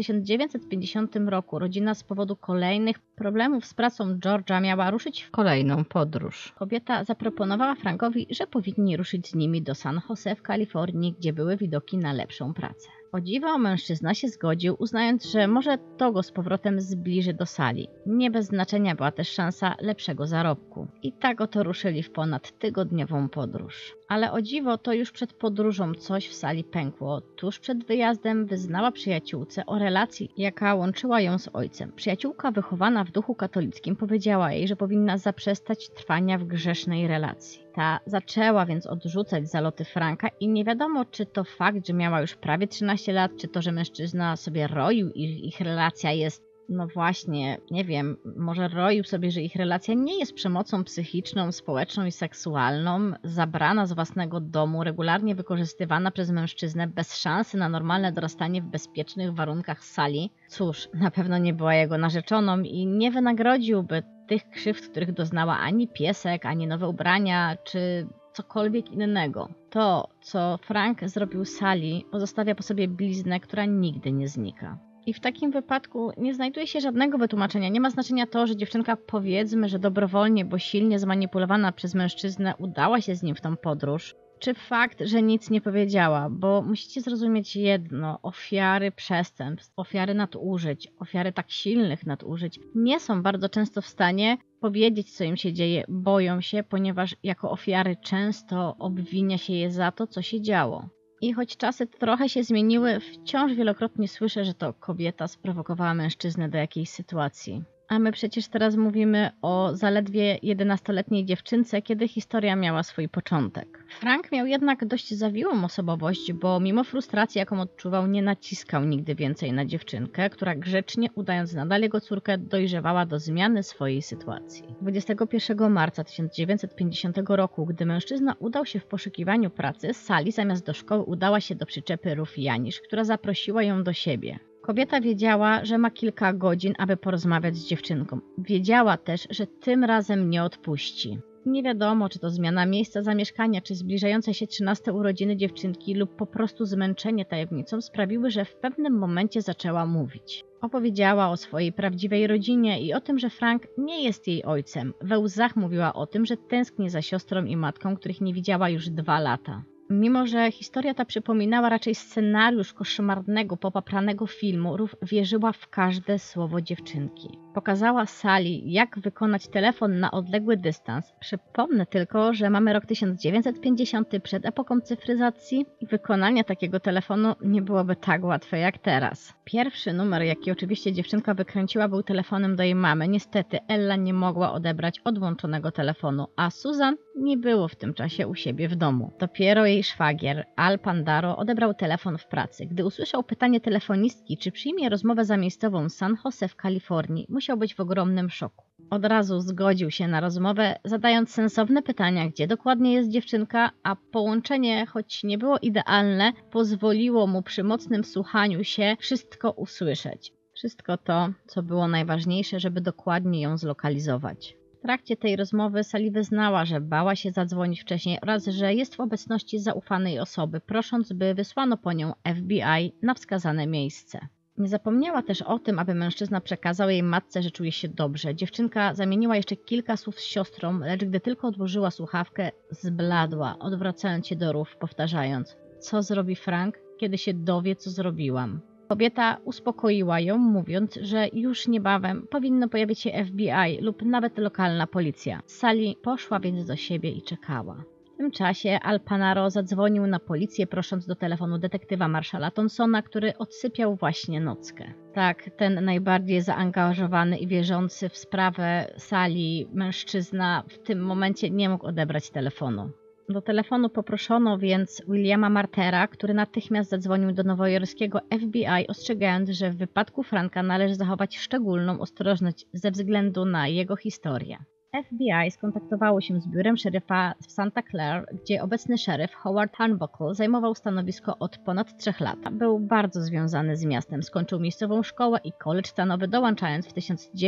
1950 roku rodzina z powodu kolejnych problemów z pracą George'a miała ruszyć w kolejną podróż, kobieta zaproponowała Frankowi, że powinni ruszyć z nimi do San Jose w Kalifornii, gdzie były widoki na lepszą pracę. O dziwo mężczyzna się zgodził, uznając, że może to go z powrotem zbliży do Sally. Nie bez znaczenia była też szansa lepszego zarobku. I tak oto ruszyli w ponad tygodniową podróż. Ale o dziwo to już przed podróżą coś w Sally pękło. Tuż przed wyjazdem wyznała przyjaciółce o relacji, jaka łączyła ją z ojcem. Przyjaciółka wychowana w duchu katolickim powiedziała jej, że powinna zaprzestać trwania w grzesznej relacji. Ta zaczęła więc odrzucać zaloty Franka i nie wiadomo, czy to fakt, że miała już prawie 13 lat, czy to, że mężczyzna sobie roił i ich relacja jest, no właśnie, nie wiem, może roił sobie, że ich relacja nie jest przemocą psychiczną, społeczną i seksualną, zabrana z własnego domu, regularnie wykorzystywana przez mężczyznę bez szansy na normalne dorastanie w bezpiecznych warunkach Sally. Cóż, na pewno nie była jego narzeczoną i nie wynagrodziłby tych krzywd, których doznała ani piesek, ani nowe ubrania, czy cokolwiek innego. To, co Frank zrobił Sally, pozostawia po sobie bliznę, która nigdy nie znika. I w takim wypadku nie znajduje się żadnego wytłumaczenia. Nie ma znaczenia to, że dziewczynka, powiedzmy, że dobrowolnie, bo silnie zmanipulowana przez mężczyznę, udała się z nim w tą podróż, czy fakt, że nic nie powiedziała, bo musicie zrozumieć jedno, ofiary przestępstw, ofiary nadużyć, ofiary tak silnych nadużyć nie są bardzo często w stanie powiedzieć, co im się dzieje, boją się, ponieważ jako ofiary często obwinia się je za to, co się działo. I choć czasy trochę się zmieniły, wciąż wielokrotnie słyszę, że to kobieta sprowokowała mężczyznę do jakiejś sytuacji. A my przecież teraz mówimy o zaledwie 11-letniej dziewczynce, kiedy historia miała swój początek. Frank miał jednak dość zawiłą osobowość, bo mimo frustracji, jaką odczuwał, nie naciskał nigdy więcej na dziewczynkę, która grzecznie, udając nadal jego córkę, dojrzewała do zmiany swojej sytuacji. 21 marca 1950 roku, gdy mężczyzna udał się w poszukiwaniu pracy, Sally zamiast do szkoły udała się do przyczepy Rufianisz, która zaprosiła ją do siebie. Kobieta wiedziała, że ma kilka godzin, aby porozmawiać z dziewczynką. Wiedziała też, że tym razem nie odpuści. Nie wiadomo, czy to zmiana miejsca zamieszkania, czy zbliżające się 13 urodziny dziewczynki lub po prostu zmęczenie tajemnicą sprawiły, że w pewnym momencie zaczęła mówić. Opowiedziała o swojej prawdziwej rodzinie i o tym, że Frank nie jest jej ojcem. We łzach mówiła o tym, że tęskni za siostrą i matką, których nie widziała już 2 lata. Mimo że historia ta przypominała raczej scenariusz koszmarnego, popapranego filmu, Ruth wierzyła w każde słowo dziewczynki. Pokazała Sally, jak wykonać telefon na odległy dystans. Przypomnę tylko, że mamy rok 1950 przed epoką cyfryzacji i wykonanie takiego telefonu nie byłoby tak łatwe jak teraz. Pierwszy numer, jaki oczywiście dziewczynka wykręciła, był telefonem do jej mamy. Niestety Ella nie mogła odebrać odłączonego telefonu, a Susan nie było w tym czasie u siebie w domu. Dopiero jej szwagier, Al Pandaro, odebrał telefon w pracy. Gdy usłyszał pytanie telefonistki, czy przyjmie rozmowę zamiejscową z San Jose w Kalifornii, musiał być w ogromnym szoku. Od razu zgodził się na rozmowę, zadając sensowne pytania, gdzie dokładnie jest dziewczynka, a połączenie, choć nie było idealne, pozwoliło mu przy mocnym wsłuchaniu się wszystko usłyszeć. Wszystko to, co było najważniejsze, żeby dokładnie ją zlokalizować. W trakcie tej rozmowy Sally wyznała, że bała się zadzwonić wcześniej oraz że jest w obecności zaufanej osoby, prosząc, by wysłano po nią FBI na wskazane miejsce. Nie zapomniała też o tym, aby mężczyzna przekazał jej matce, że czuje się dobrze. Dziewczynka zamieniła jeszcze kilka słów z siostrą, lecz gdy tylko odłożyła słuchawkę, zbladła, odwracając się do Ruth, powtarzając: co zrobi Frank, kiedy się dowie, co zrobiłam? Kobieta uspokoiła ją, mówiąc, że już niebawem powinno pojawić się FBI lub nawet lokalna policja. Sally poszła więc do siebie i czekała. W tym czasie Al Panaro zadzwonił na policję, prosząc do telefonu detektywa Marshalla Thompsona, który odsypiał właśnie nockę. Tak, ten najbardziej zaangażowany i wierzący w sprawę Sally mężczyzna w tym momencie nie mógł odebrać telefonu. Do telefonu poproszono więc Williama Martera, który natychmiast zadzwonił do nowojorskiego FBI, ostrzegając, że w wypadku Franka należy zachować szczególną ostrożność ze względu na jego historię. FBI skontaktowało się z biurem szeryfa w Santa Clara, gdzie obecny szeryf Howard Turnbuckle zajmował stanowisko od ponad 3 lat. Był bardzo związany z miastem, skończył miejscową szkołę i college stanowy, dołączając w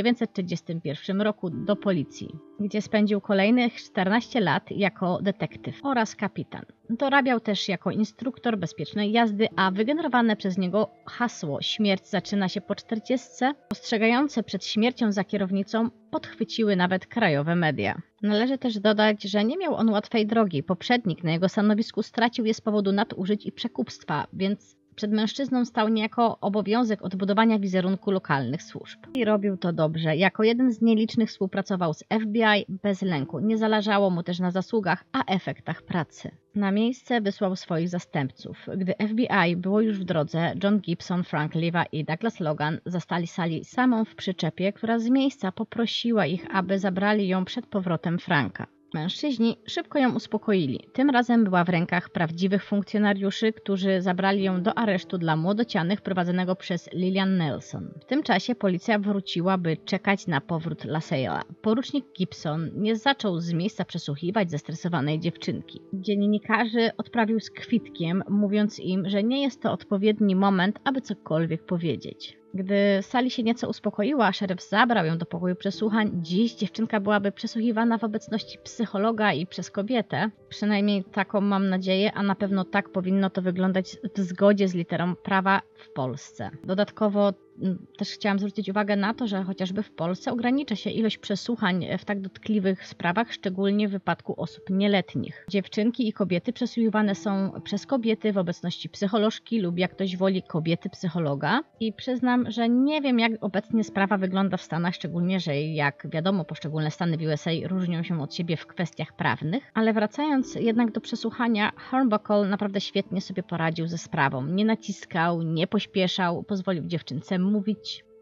1931 roku do policji, gdzie spędził kolejnych 14 lat jako detektyw oraz kapitan. Dorabiał też jako instruktor bezpiecznej jazdy, a wygenerowane przez niego hasło „Śmierć zaczyna się po 40”, ostrzegające przed śmiercią za kierownicą, podchwyciły nawet krajowe media. Należy też dodać, że nie miał on łatwej drogi. Poprzednik na jego stanowisku stracił je z powodu nadużyć i przekupstwa, więc przed mężczyzną stał niejako obowiązek odbudowania wizerunku lokalnych służb. I robił to dobrze. Jako jeden z nielicznych współpracował z FBI bez lęku. Nie zależało mu też na zasługach, a efektach pracy. Na miejsce wysłał swoich zastępców. Gdy FBI było już w drodze, John Gibson, Frank Liva i Douglas Logan zastali Sally samą w przyczepie, która z miejsca poprosiła ich, aby zabrali ją przed powrotem Franka. Mężczyźni szybko ją uspokoili. Tym razem była w rękach prawdziwych funkcjonariuszy, którzy zabrali ją do aresztu dla młodocianych prowadzonego przez Lillian Nelson. W tym czasie policja wróciła, by czekać na powrót Lascella. Porucznik Gibson nie zaczął z miejsca przesłuchiwać zestresowanej dziewczynki. Dziennikarzy odprawił z kwitkiem, mówiąc im, że nie jest to odpowiedni moment, aby cokolwiek powiedzieć. Gdy Sally się nieco uspokoiła, szeryf zabrał ją do pokoju przesłuchań. Dziś dziewczynka byłaby przesłuchiwana w obecności psychologa i przez kobietę. Przynajmniej taką mam nadzieję, a na pewno tak powinno to wyglądać w zgodzie z literą prawa w Polsce. Dodatkowo też chciałam zwrócić uwagę na to, że chociażby w Polsce ogranicza się ilość przesłuchań w tak dotkliwych sprawach, szczególnie w wypadku osób nieletnich. Dziewczynki i kobiety przesłuchiwane są przez kobiety w obecności psycholożki lub, jak ktoś woli, kobiety psychologa. I przyznam, że nie wiem, jak obecnie sprawa wygląda w Stanach, szczególnie, że jak wiadomo, poszczególne stany w USA różnią się od siebie w kwestiach prawnych. Ale wracając jednak do przesłuchania, Turnbuckle naprawdę świetnie sobie poradził ze sprawą. Nie naciskał, nie pośpieszał, pozwolił dziewczynce mówić.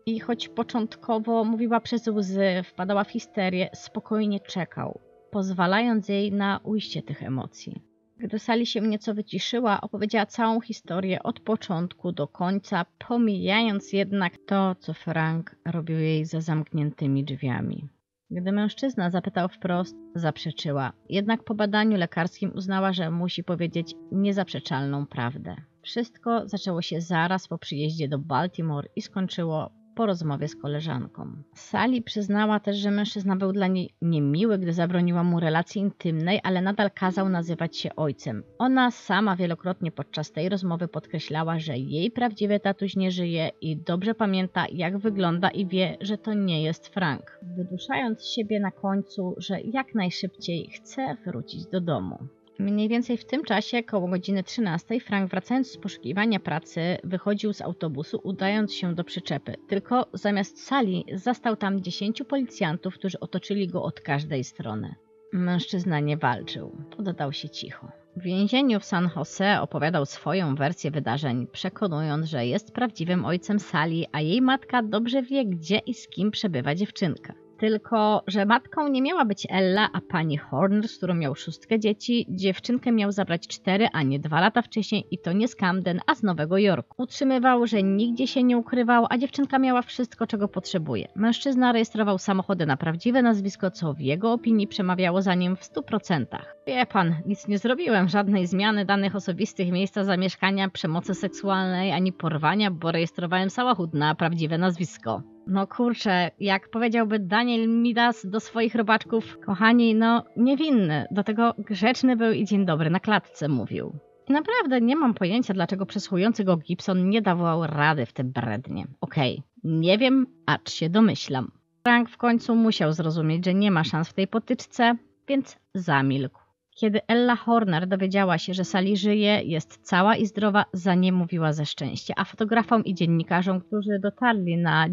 I choć początkowo mówiła przez łzy, wpadała w histerię, spokojnie czekał, pozwalając jej na ujście tych emocji. Gdy Sally się nieco wyciszyła, opowiedziała całą historię od początku do końca, pomijając jednak to, co Frank robił jej za zamkniętymi drzwiami. Gdy mężczyzna zapytał wprost, zaprzeczyła. Jednak po badaniu lekarskim uznała, że musi powiedzieć niezaprzeczalną prawdę. Wszystko zaczęło się zaraz po przyjeździe do Baltimore i skończyło po rozmowie z koleżanką. Sally przyznała też, że mężczyzna był dla niej niemiły, gdy zabroniła mu relacji intymnej, ale nadal kazał nazywać się ojcem. Ona sama wielokrotnie podczas tej rozmowy podkreślała, że jej prawdziwy tatuś nie żyje i dobrze pamięta, jak wygląda i wie, że to nie jest Frank. Wyduszając siebie na końcu, że jak najszybciej chce wrócić do domu. Mniej więcej w tym czasie, koło godziny 13, Frank, wracając z poszukiwania pracy, wychodził z autobusu, udając się do przyczepy. Tylko zamiast Sally zastał tam 10 policjantów, którzy otoczyli go od każdej strony. Mężczyzna nie walczył, poddał się cicho. W więzieniu w San Jose opowiadał swoją wersję wydarzeń, przekonując, że jest prawdziwym ojcem Sally, a jej matka dobrze wie, gdzie i z kim przebywa dziewczynka. Tylko że matką nie miała być Ella, a pani Horner, z którą miał 6 dzieci. Dziewczynkę miał zabrać 4, a nie 2 lata wcześniej i to nie z Camden, a z Nowego Jorku. Utrzymywał, że nigdzie się nie ukrywał, a dziewczynka miała wszystko, czego potrzebuje. Mężczyzna rejestrował samochody na prawdziwe nazwisko, co w jego opinii przemawiało za nim w 100%. Wie pan, nic nie zrobiłem, żadnej zmiany danych osobistych, miejsca zamieszkania, przemocy seksualnej, ani porwania, bo rejestrowałem samochód na prawdziwe nazwisko. No kurczę, jak powiedziałby Daniel Midas do swoich robaczków, kochani, no niewinny, do tego grzeczny był i dzień dobry na klatce mówił. I naprawdę nie mam pojęcia, dlaczego przesłuchujący go Gibson nie dawał rady w te brednie. Okej, nie wiem, acz się domyślam. Frank w końcu musiał zrozumieć, że nie ma szans w tej potyczce, więc zamilkł. Kiedy Ella Horner dowiedziała się, że Sally żyje, jest cała i zdrowa, zaniemówiła ze szczęścia, a fotografom i dziennikarzom, którzy dotarli na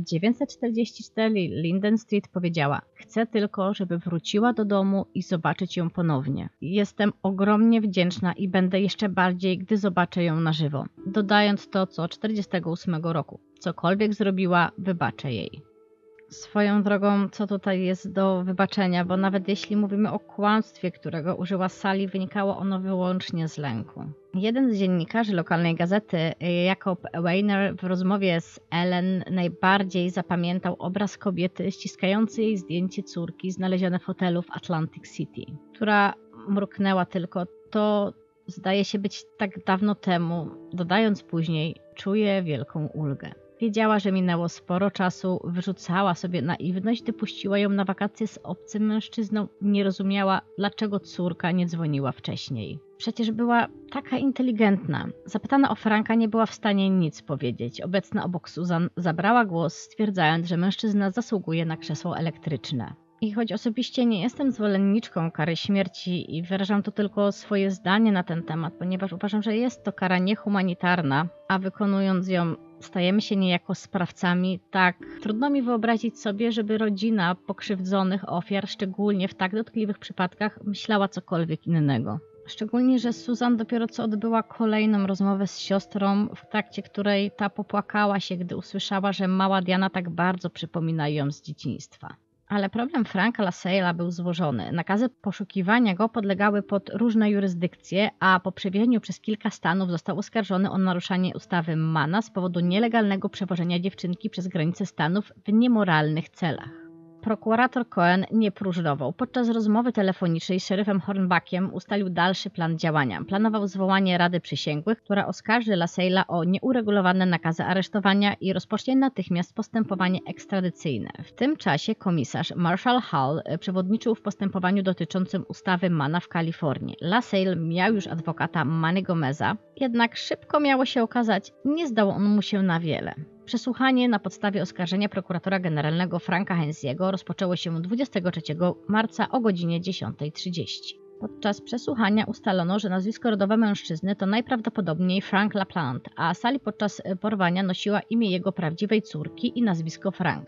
944 Linden Street, powiedziała: chcę tylko, żeby wróciła do domu i zobaczyć ją ponownie. Jestem ogromnie wdzięczna i będę jeszcze bardziej, gdy zobaczę ją na żywo. Dodając to, co 48 roku. Cokolwiek zrobiła, wybaczę jej. Swoją drogą, co tutaj jest do wybaczenia, bo nawet jeśli mówimy o kłamstwie, którego użyła Sally, wynikało ono wyłącznie z lęku. Jeden z dziennikarzy lokalnej gazety, Jacob Weiner, w rozmowie z Ellen najbardziej zapamiętał obraz kobiety ściskającej jej zdjęcie córki znalezione w hotelu w Atlantic City, która mruknęła tylko: to zdaje się być tak dawno temu, dodając później: czuję wielką ulgę. Wiedziała, że minęło sporo czasu, wyrzucała sobie naiwność, gdy puściła ją na wakacje z obcym mężczyzną. Nie rozumiała, dlaczego córka nie dzwoniła wcześniej. Przecież była taka inteligentna. Zapytana o Franka, nie była w stanie nic powiedzieć. Obecna obok Susan zabrała głos, stwierdzając, że mężczyzna zasługuje na krzesło elektryczne. I choć osobiście nie jestem zwolenniczką kary śmierci i wyrażam tu tylko swoje zdanie na ten temat, ponieważ uważam, że jest to kara niehumanitarna, a wykonując ją stajemy się niejako sprawcami, tak trudno mi wyobrazić sobie, żeby rodzina pokrzywdzonych ofiar, szczególnie w tak dotkliwych przypadkach, myślała cokolwiek innego. Szczególnie, że Susan dopiero co odbyła kolejną rozmowę z siostrą, w trakcie której ta popłakała się, gdy usłyszała, że mała Diana tak bardzo przypomina ją z dzieciństwa. Ale problem Franka LaSalle'a był złożony. Nakazy poszukiwania go podlegały pod różne jurysdykcje, a po przewiezieniu przez kilka stanów został oskarżony o naruszanie ustawy Manna z powodu nielegalnego przewożenia dziewczynki przez granice stanów w niemoralnych celach. Prokurator Cohen nie próżnował. Podczas rozmowy telefonicznej z szeryfem Hornbackiem ustalił dalszy plan działania. Planował zwołanie Rady Przysięgłych, która oskarży LaSalle'a o nieuregulowane nakazy aresztowania i rozpocznie natychmiast postępowanie ekstradycyjne. W tym czasie komisarz Marshall Hall przewodniczył w postępowaniu dotyczącym ustawy Manna w Kalifornii. LaSalle miał już adwokata Manny Gomeza, jednak szybko miało się okazać, nie zdał on mu się na wiele. Przesłuchanie na podstawie oskarżenia prokuratora generalnego Franka Hensiego rozpoczęło się 23 marca o godzinie 10:30. Podczas przesłuchania ustalono, że nazwisko rodowe mężczyzny to najprawdopodobniej Frank LaPlante, a Sally podczas porwania nosiła imię jego prawdziwej córki i nazwisko Franka.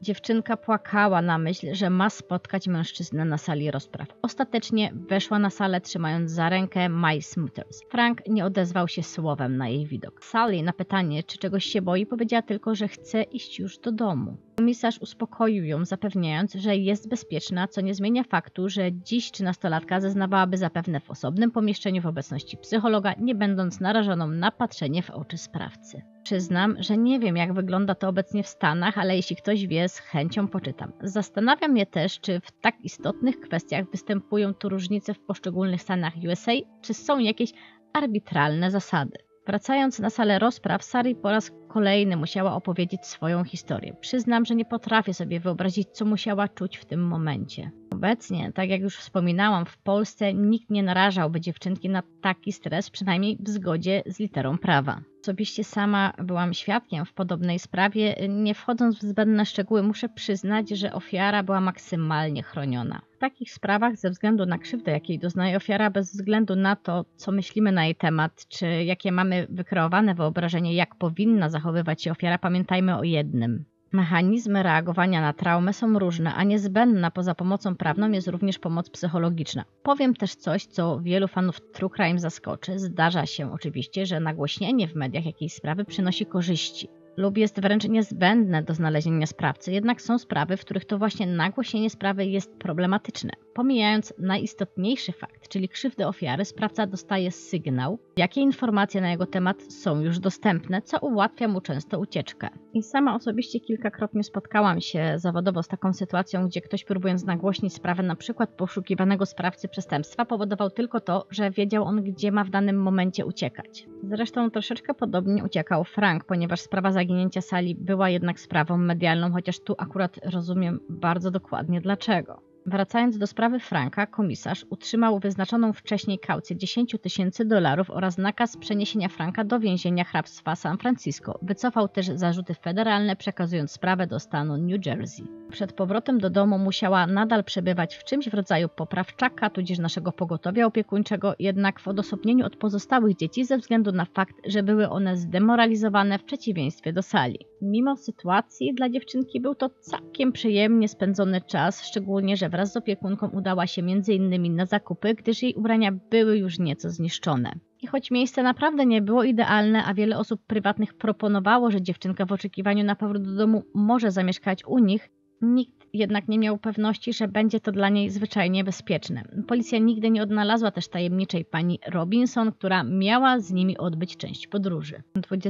Dziewczynka płakała na myśl, że ma spotkać mężczyznę na sali rozpraw. Ostatecznie weszła na salę, trzymając za rękę Mai Smulders. Frank nie odezwał się słowem na jej widok. Sally na pytanie, czy czegoś się boi, powiedziała tylko, że chce iść już do domu. Komisarz uspokoił ją, zapewniając, że jest bezpieczna, co nie zmienia faktu, że dziś 13-latka zeznawałaby zapewne w osobnym pomieszczeniu w obecności psychologa, nie będąc narażoną na patrzenie w oczy sprawcy. Przyznam, że nie wiem, jak wygląda to obecnie w Stanach, ale jeśli ktoś wie, z chęcią poczytam. Zastanawia mnie też, czy w tak istotnych kwestiach występują tu różnice w poszczególnych stanach USA, czy są jakieś arbitralne zasady. Wracając na salę rozpraw, Sari po raz kolejny musiała opowiedzieć swoją historię. Przyznam, że nie potrafię sobie wyobrazić, co musiała czuć w tym momencie. Obecnie, tak jak już wspominałam, w Polsce nikt nie narażałby dziewczynki na taki stres, przynajmniej w zgodzie z literą prawa. Osobiście sama byłam świadkiem w podobnej sprawie. Nie wchodząc w zbędne szczegóły, muszę przyznać, że ofiara była maksymalnie chroniona. W takich sprawach, ze względu na krzywdę, jakiej doznaje ofiara, bez względu na to, co myślimy na jej temat, czy jakie mamy wykreowane wyobrażenie, jak powinna zachowywać się ofiara, pamiętajmy o jednym. Mechanizmy reagowania na traumę są różne, a niezbędna poza pomocą prawną jest również pomoc psychologiczna. Powiem też coś, co wielu fanów true crime zaskoczy. Zdarza się oczywiście, że nagłośnienie w mediach jakiejś sprawy przynosi korzyści lub jest wręcz niezbędne do znalezienia sprawcy, jednak są sprawy, w których to właśnie nagłośnienie sprawy jest problematyczne. Pomijając najistotniejszy fakt, czyli krzywdę ofiary, sprawca dostaje sygnał, jakie informacje na jego temat są już dostępne, co ułatwia mu często ucieczkę. I sama osobiście kilkakrotnie spotkałam się zawodowo z taką sytuacją, gdzie ktoś, próbując nagłośnić sprawę na przykład poszukiwanego sprawcy przestępstwa, powodował tylko to, że wiedział on, gdzie ma w danym momencie uciekać. Zresztą troszeczkę podobnie uciekał Frank, ponieważ sprawa zaginięcia Sally była jednak sprawą medialną, chociaż tu akurat rozumiem bardzo dokładnie dlaczego. Wracając do sprawy Franka, komisarz utrzymał wyznaczoną wcześniej kaucję $10,000 oraz nakaz przeniesienia Franka do więzienia hrabstwa San Francisco. Wycofał też zarzuty federalne, przekazując sprawę do stanu New Jersey. Przed powrotem do domu musiała nadal przebywać w czymś w rodzaju poprawczaka, tudzież naszego pogotowia opiekuńczego, jednak w odosobnieniu od pozostałych dzieci ze względu na fakt, że były one zdemoralizowane w przeciwieństwie do Sally. Mimo sytuacji dla dziewczynki był to całkiem przyjemnie spędzony czas, szczególnie, że wraz z opiekunką udała się m.in. na zakupy, gdyż jej ubrania były już nieco zniszczone. I choć miejsce naprawdę nie było idealne, a wiele osób prywatnych proponowało, że dziewczynka w oczekiwaniu na powrót do domu może zamieszkać u nich, nikt jednak nie miał pewności, że będzie to dla niej zwyczajnie bezpieczne. Policja nigdy nie odnalazła też tajemniczej pani Robinson, która miała z nimi odbyć część podróży.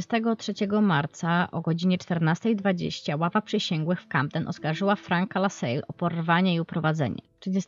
23 marca o godzinie 14:20 ława przysięgłych w Camden oskarżyła Franka LaSalle o porwanie i uprowadzenie.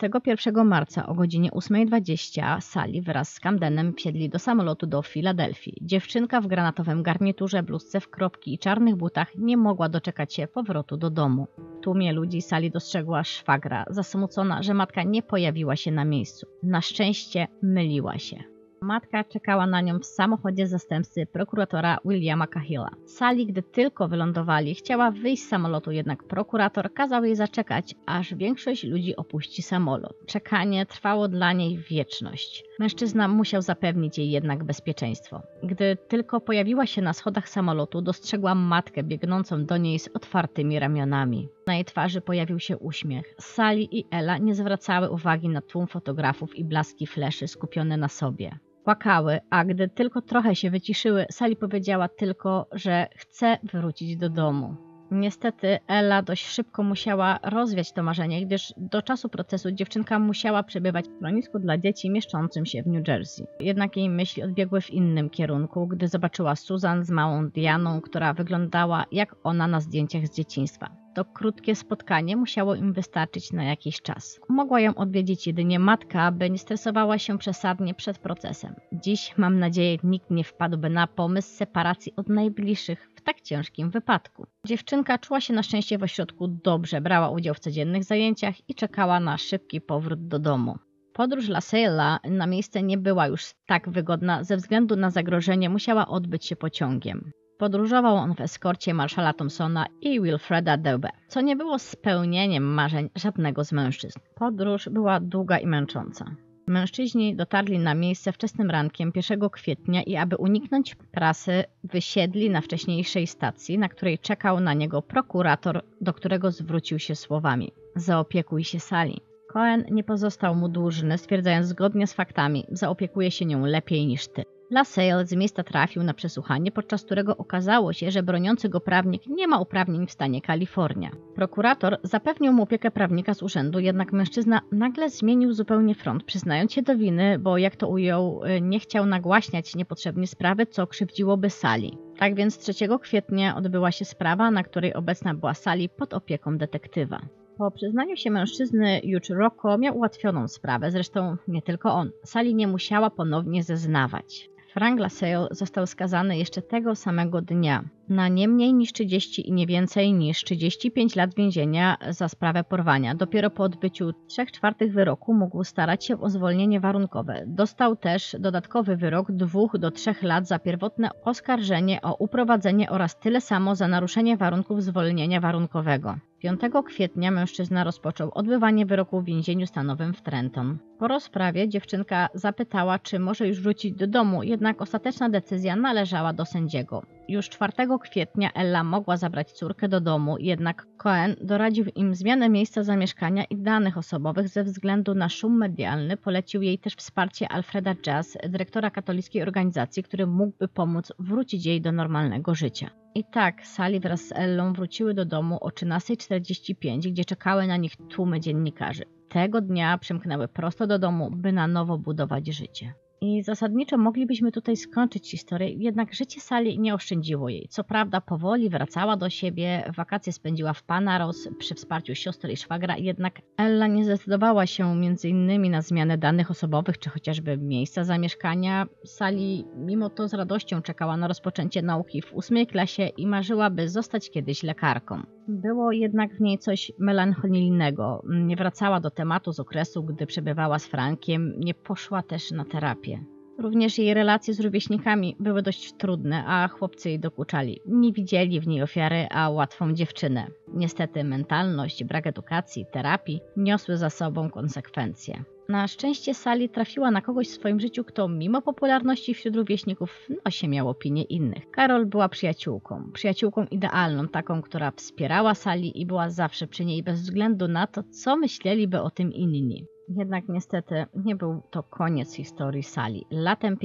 31 marca o godzinie 8:20 Sally wraz z Camdenem wsiedli do samolotu do Filadelfii. Dziewczynka w granatowym garniturze, bluzce w kropki i czarnych butach nie mogła doczekać się powrotu do domu. W tłumie ludzi Sally dostrzegła szwagra, zasmucona, że matka nie pojawiła się na miejscu. Na szczęście myliła się. Matka czekała na nią w samochodzie zastępcy prokuratora Williama Cahilla. Sally, gdy tylko wylądowali, chciała wyjść z samolotu, jednak prokurator kazał jej zaczekać, aż większość ludzi opuści samolot. Czekanie trwało dla niej wieczność. Mężczyzna musiał zapewnić jej jednak bezpieczeństwo. Gdy tylko pojawiła się na schodach samolotu, dostrzegła matkę biegnącą do niej z otwartymi ramionami. Na jej twarzy pojawił się uśmiech. Sally i Ella nie zwracały uwagi na tłum fotografów i blaski fleszy skupione na sobie. Płakały, a gdy tylko trochę się wyciszyły, Sally powiedziała tylko, że chce wrócić do domu. Niestety Ella dość szybko musiała rozwiać to marzenie, gdyż do czasu procesu dziewczynka musiała przebywać w schronisku dla dzieci mieszczącym się w New Jersey. Jednak jej myśli odbiegły w innym kierunku, gdy zobaczyła Susan z małą Dianą, która wyglądała jak ona na zdjęciach z dzieciństwa. To krótkie spotkanie musiało im wystarczyć na jakiś czas. Mogła ją odwiedzić jedynie matka, by nie stresowała się przesadnie przed procesem. Dziś, mam nadzieję, nikt nie wpadłby na pomysł separacji od najbliższych w tak ciężkim wypadku. Dziewczynka czuła się na szczęście w ośrodku dobrze, brała udział w codziennych zajęciach i czekała na szybki powrót do domu. Podróż LaSalle'a na miejsce nie była już tak wygodna, ze względu na zagrożenie musiała odbyć się pociągiem. Podróżował on w eskorcie marszala Thompsona i Wilfreda Dube, co nie było spełnieniem marzeń żadnego z mężczyzn. Podróż była długa i męcząca. Mężczyźni dotarli na miejsce wczesnym rankiem 1 kwietnia i aby uniknąć prasy, wysiedli na wcześniejszej stacji, na której czekał na niego prokurator, do którego zwrócił się słowami: zaopiekuj się Sally. Cohen nie pozostał mu dłużny, stwierdzając zgodnie z faktami: zaopiekuje się nią lepiej niż ty. LaSalle z miejsca trafił na przesłuchanie, podczas którego okazało się, że broniący go prawnik nie ma uprawnień w stanie Kalifornia. Prokurator zapewnił mu opiekę prawnika z urzędu, jednak mężczyzna nagle zmienił zupełnie front, przyznając się do winy, bo jak to ujął, nie chciał nagłaśniać niepotrzebnie sprawy, co krzywdziłoby Sally. Tak więc 3 kwietnia odbyła się sprawa, na której obecna była Sally pod opieką detektywa. Po przyznaniu się mężczyzny, Hugh Rocco miał ułatwioną sprawę, zresztą nie tylko on. Sally nie musiała ponownie zeznawać. Frank LaSalle został skazany jeszcze tego samego dnia na nie mniej niż 30 i nie więcej niż 35 lat więzienia za sprawę porwania. Dopiero po odbyciu 3/4 wyroku mógł starać się o zwolnienie warunkowe. Dostał też dodatkowy wyrok 2 do 3 lat za pierwotne oskarżenie o uprowadzenie oraz tyle samo za naruszenie warunków zwolnienia warunkowego. 5 kwietnia mężczyzna rozpoczął odbywanie wyroku w więzieniu stanowym w Trenton. Po rozprawie dziewczynka zapytała, czy może już wrócić do domu, jednak ostateczna decyzja należała do sędziego. Już 4 kwietnia Ella mogła zabrać córkę do domu, jednak Cohen doradził im zmianę miejsca zamieszkania i danych osobowych ze względu na szum medialny. Polecił jej też wsparcie Alfreda Jazz, dyrektora katolickiej organizacji, który mógłby pomóc wrócić jej do normalnego życia. I tak Sally wraz z Ellą wróciły do domu o 13:45, gdzie czekały na nich tłumy dziennikarzy. Tego dnia przymknęły prosto do domu, by na nowo budować życie. I zasadniczo moglibyśmy tutaj skończyć historię, jednak życie Sally nie oszczędziło jej. Co prawda powoli wracała do siebie, wakacje spędziła w Panaros przy wsparciu siostry i szwagra, jednak Ella nie zdecydowała się m.in. na zmianę danych osobowych czy chociażby miejsca zamieszkania. Sally mimo to z radością czekała na rozpoczęcie nauki w 8 klasie i marzyła, by zostać kiedyś lekarką. Było jednak w niej coś melancholijnego. Nie wracała do tematu z okresu, gdy przebywała z Frankiem, nie poszła też na terapię. Również jej relacje z rówieśnikami były dość trudne, a chłopcy jej dokuczali. Nie widzieli w niej ofiary, a łatwą dziewczynę. Niestety mentalność, brak edukacji, terapii niosły za sobą konsekwencje. Na szczęście Sally trafiła na kogoś w swoim życiu, kto mimo popularności wśród rówieśników w nosie miał opinię innych. Carol była przyjaciółką idealną, taką, która wspierała Sally i była zawsze przy niej bez względu na to, co myśleliby o tym inni. Jednak niestety nie był to koniec historii Sally. Latem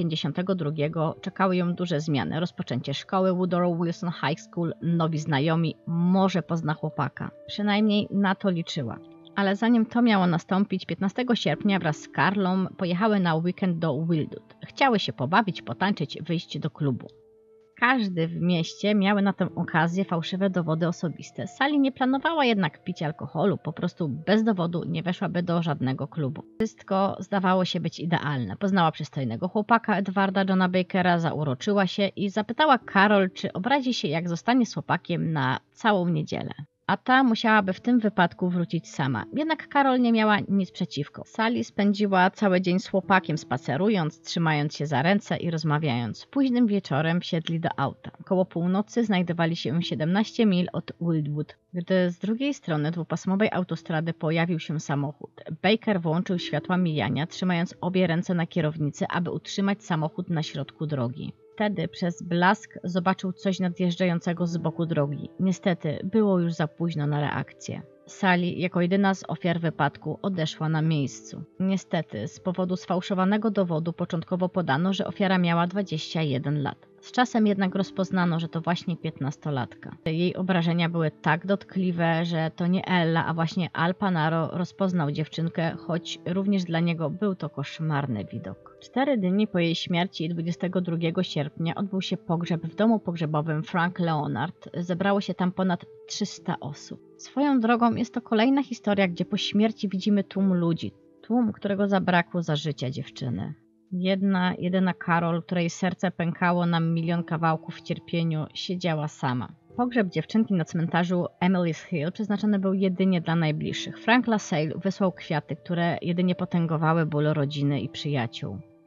52 czekały ją duże zmiany. Rozpoczęcie szkoły Woodrow Wilson High School, nowi znajomi, może pozna chłopaka. Przynajmniej na to liczyła. Ale zanim to miało nastąpić, 15 sierpnia wraz z Carlą pojechały na weekend do Wildwood. Chciały się pobawić, potańczyć, wyjść do klubu. Każdy w mieście miały na tę okazję fałszywe dowody osobiste. Sally nie planowała jednak pić alkoholu, po prostu bez dowodu nie weszłaby do żadnego klubu. Wszystko zdawało się być idealne. Poznała przystojnego chłopaka Edwarda Johna Bakera, zauroczyła się i zapytała Carol, czy obrazi się, jak zostanie z chłopakiem na całą niedzielę. A ta musiałaby w tym wypadku wrócić sama. Jednak Carol nie miała nic przeciwko. Sally spędziła cały dzień z chłopakiem, spacerując, trzymając się za ręce i rozmawiając. Późnym wieczorem wsiedli do auta. Koło północy znajdowali się 17 mil od Wildwood, gdy z drugiej strony dwupasmowej autostrady pojawił się samochód. Baker włączył światła mijania, trzymając obie ręce na kierownicy, aby utrzymać samochód na środku drogi. Wtedy przez blask zobaczył coś nadjeżdżającego z boku drogi. Niestety było już za późno na reakcję. Sally, jako jedyna z ofiar wypadku, odeszła na miejscu. Niestety, z powodu sfałszowanego dowodu początkowo podano, że ofiara miała 21 lat. Z czasem jednak rozpoznano, że to właśnie 15-latka. Jej obrażenia były tak dotkliwe, że to nie Ella, a właśnie Al Panaro rozpoznał dziewczynkę, choć również dla niego był to koszmarny widok. 4 dni po jej śmierci, 22 sierpnia, odbył się pogrzeb w domu pogrzebowym Frank Leonard. Zebrało się tam ponad 300 osób. Swoją drogą jest to kolejna historia, gdzie po śmierci widzimy tłum ludzi. Tłum, którego zabrakło za życia dziewczyny. Jedyna Carol, której serce pękało na milion kawałków w cierpieniu, siedziała sama. Pogrzeb dziewczynki na cmentarzu Emily's Hill przeznaczony był jedynie dla najbliższych. Frank LaSalle wysłał kwiaty, które jedynie potęgowały ból rodziny i przyjaciół.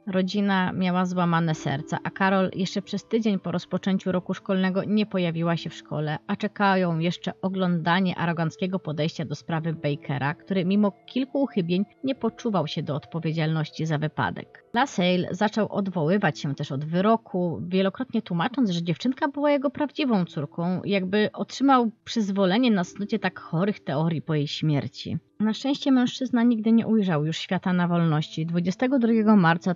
Rodzina miała złamane serca, a Carol jeszcze przez tydzień po rozpoczęciu roku szkolnego nie pojawiła się w szkole, a czekają jeszcze oglądanie aroganckiego podejścia do sprawy Bakera, który mimo kilku uchybień nie poczuwał się do odpowiedzialności za wypadek. LaSalle zaczął odwoływać się też od wyroku, wielokrotnie tłumacząc, że dziewczynka była jego prawdziwą córką, jakby otrzymał przyzwolenie na snucie tak chorych teorii po jej śmierci. Na szczęście mężczyzna nigdy nie ujrzał już świata na wolności. 22 marca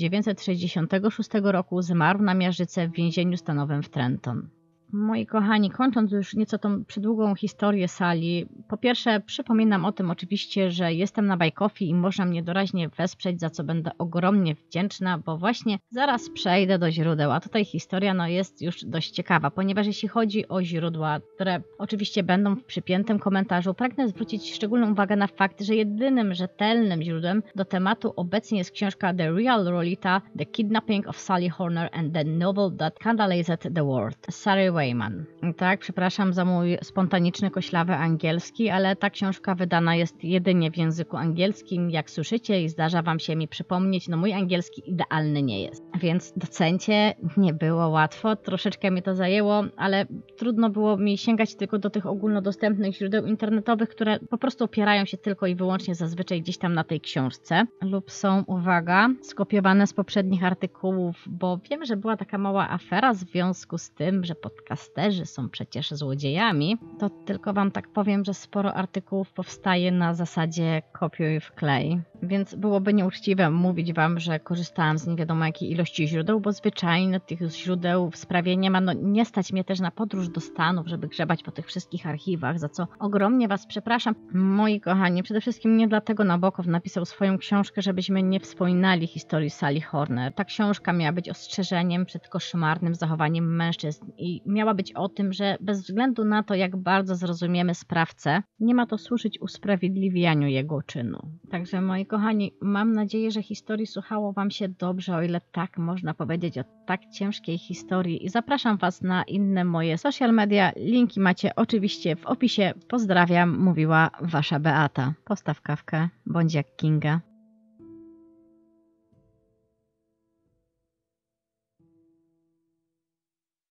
1966 roku zmarł na miażdżyce w więzieniu stanowym w Trenton. Moi kochani, kończąc już nieco tą przydługą historię Sally, po pierwsze przypominam o tym oczywiście, że jestem na Buy Coffee i można mnie doraźnie wesprzeć, za co będę ogromnie wdzięczna, bo właśnie zaraz przejdę do źródeł, a tutaj historia jest już dość ciekawa, ponieważ jeśli chodzi o źródła, które oczywiście będą w przypiętym komentarzu, pragnę zwrócić szczególną uwagę na fakt, że jedynym rzetelnym źródłem do tematu obecnie jest książka The Real Lolita, The Kidnapping of Sally Horner and the Novel That Scandalized the World, Sary Wayman. Tak, przepraszam za mój spontaniczny, koślawy angielski, ale ta książka wydana jest jedynie w języku angielskim. Jak słyszycie i zdarza wam się mi przypomnieć, mój angielski idealny nie jest. Więc docencie, nie było łatwo, troszeczkę mi to zajęło, ale trudno było mi sięgać tylko do tych ogólnodostępnych źródeł internetowych, które po prostu opierają się tylko i wyłącznie zazwyczaj gdzieś tam na tej książce lub są, uwaga, skopiowane z poprzednich artykułów, bo wiem, że była taka mała afera w związku z tym, że podcasterzy są przecież złodziejami, to tylko wam tak powiem, że sporo artykułów powstaje na zasadzie kopiuj wklej, więc byłoby nieuczciwe mówić wam, że korzystałam z nie wiadomo jakiej ilości źródeł, bo zwyczajnie tych źródeł w sprawie nie ma. Nie stać mnie też na podróż do Stanów, żeby grzebać po tych wszystkich archiwach, za co ogromnie was przepraszam. Moi kochani, przede wszystkim nie dlatego Nabokow napisał swoją książkę, żebyśmy nie wspominali historii Sally Horner. Ta książka miała być ostrzeżeniem przed koszmarnym zachowaniem mężczyzn i miała być o tym, że bez względu na to, jak bardzo zrozumiemy sprawcę, nie ma to służyć usprawiedliwianiu jego czynu. Także moi kochani, mam nadzieję, że historii słuchało wam się dobrze, o ile tak można powiedzieć o tak ciężkiej historii i zapraszam was na inne moje social media. Linki macie oczywiście w opisie. Pozdrawiam, mówiła wasza Beata. Postaw kawkę, bądź jak Kinga.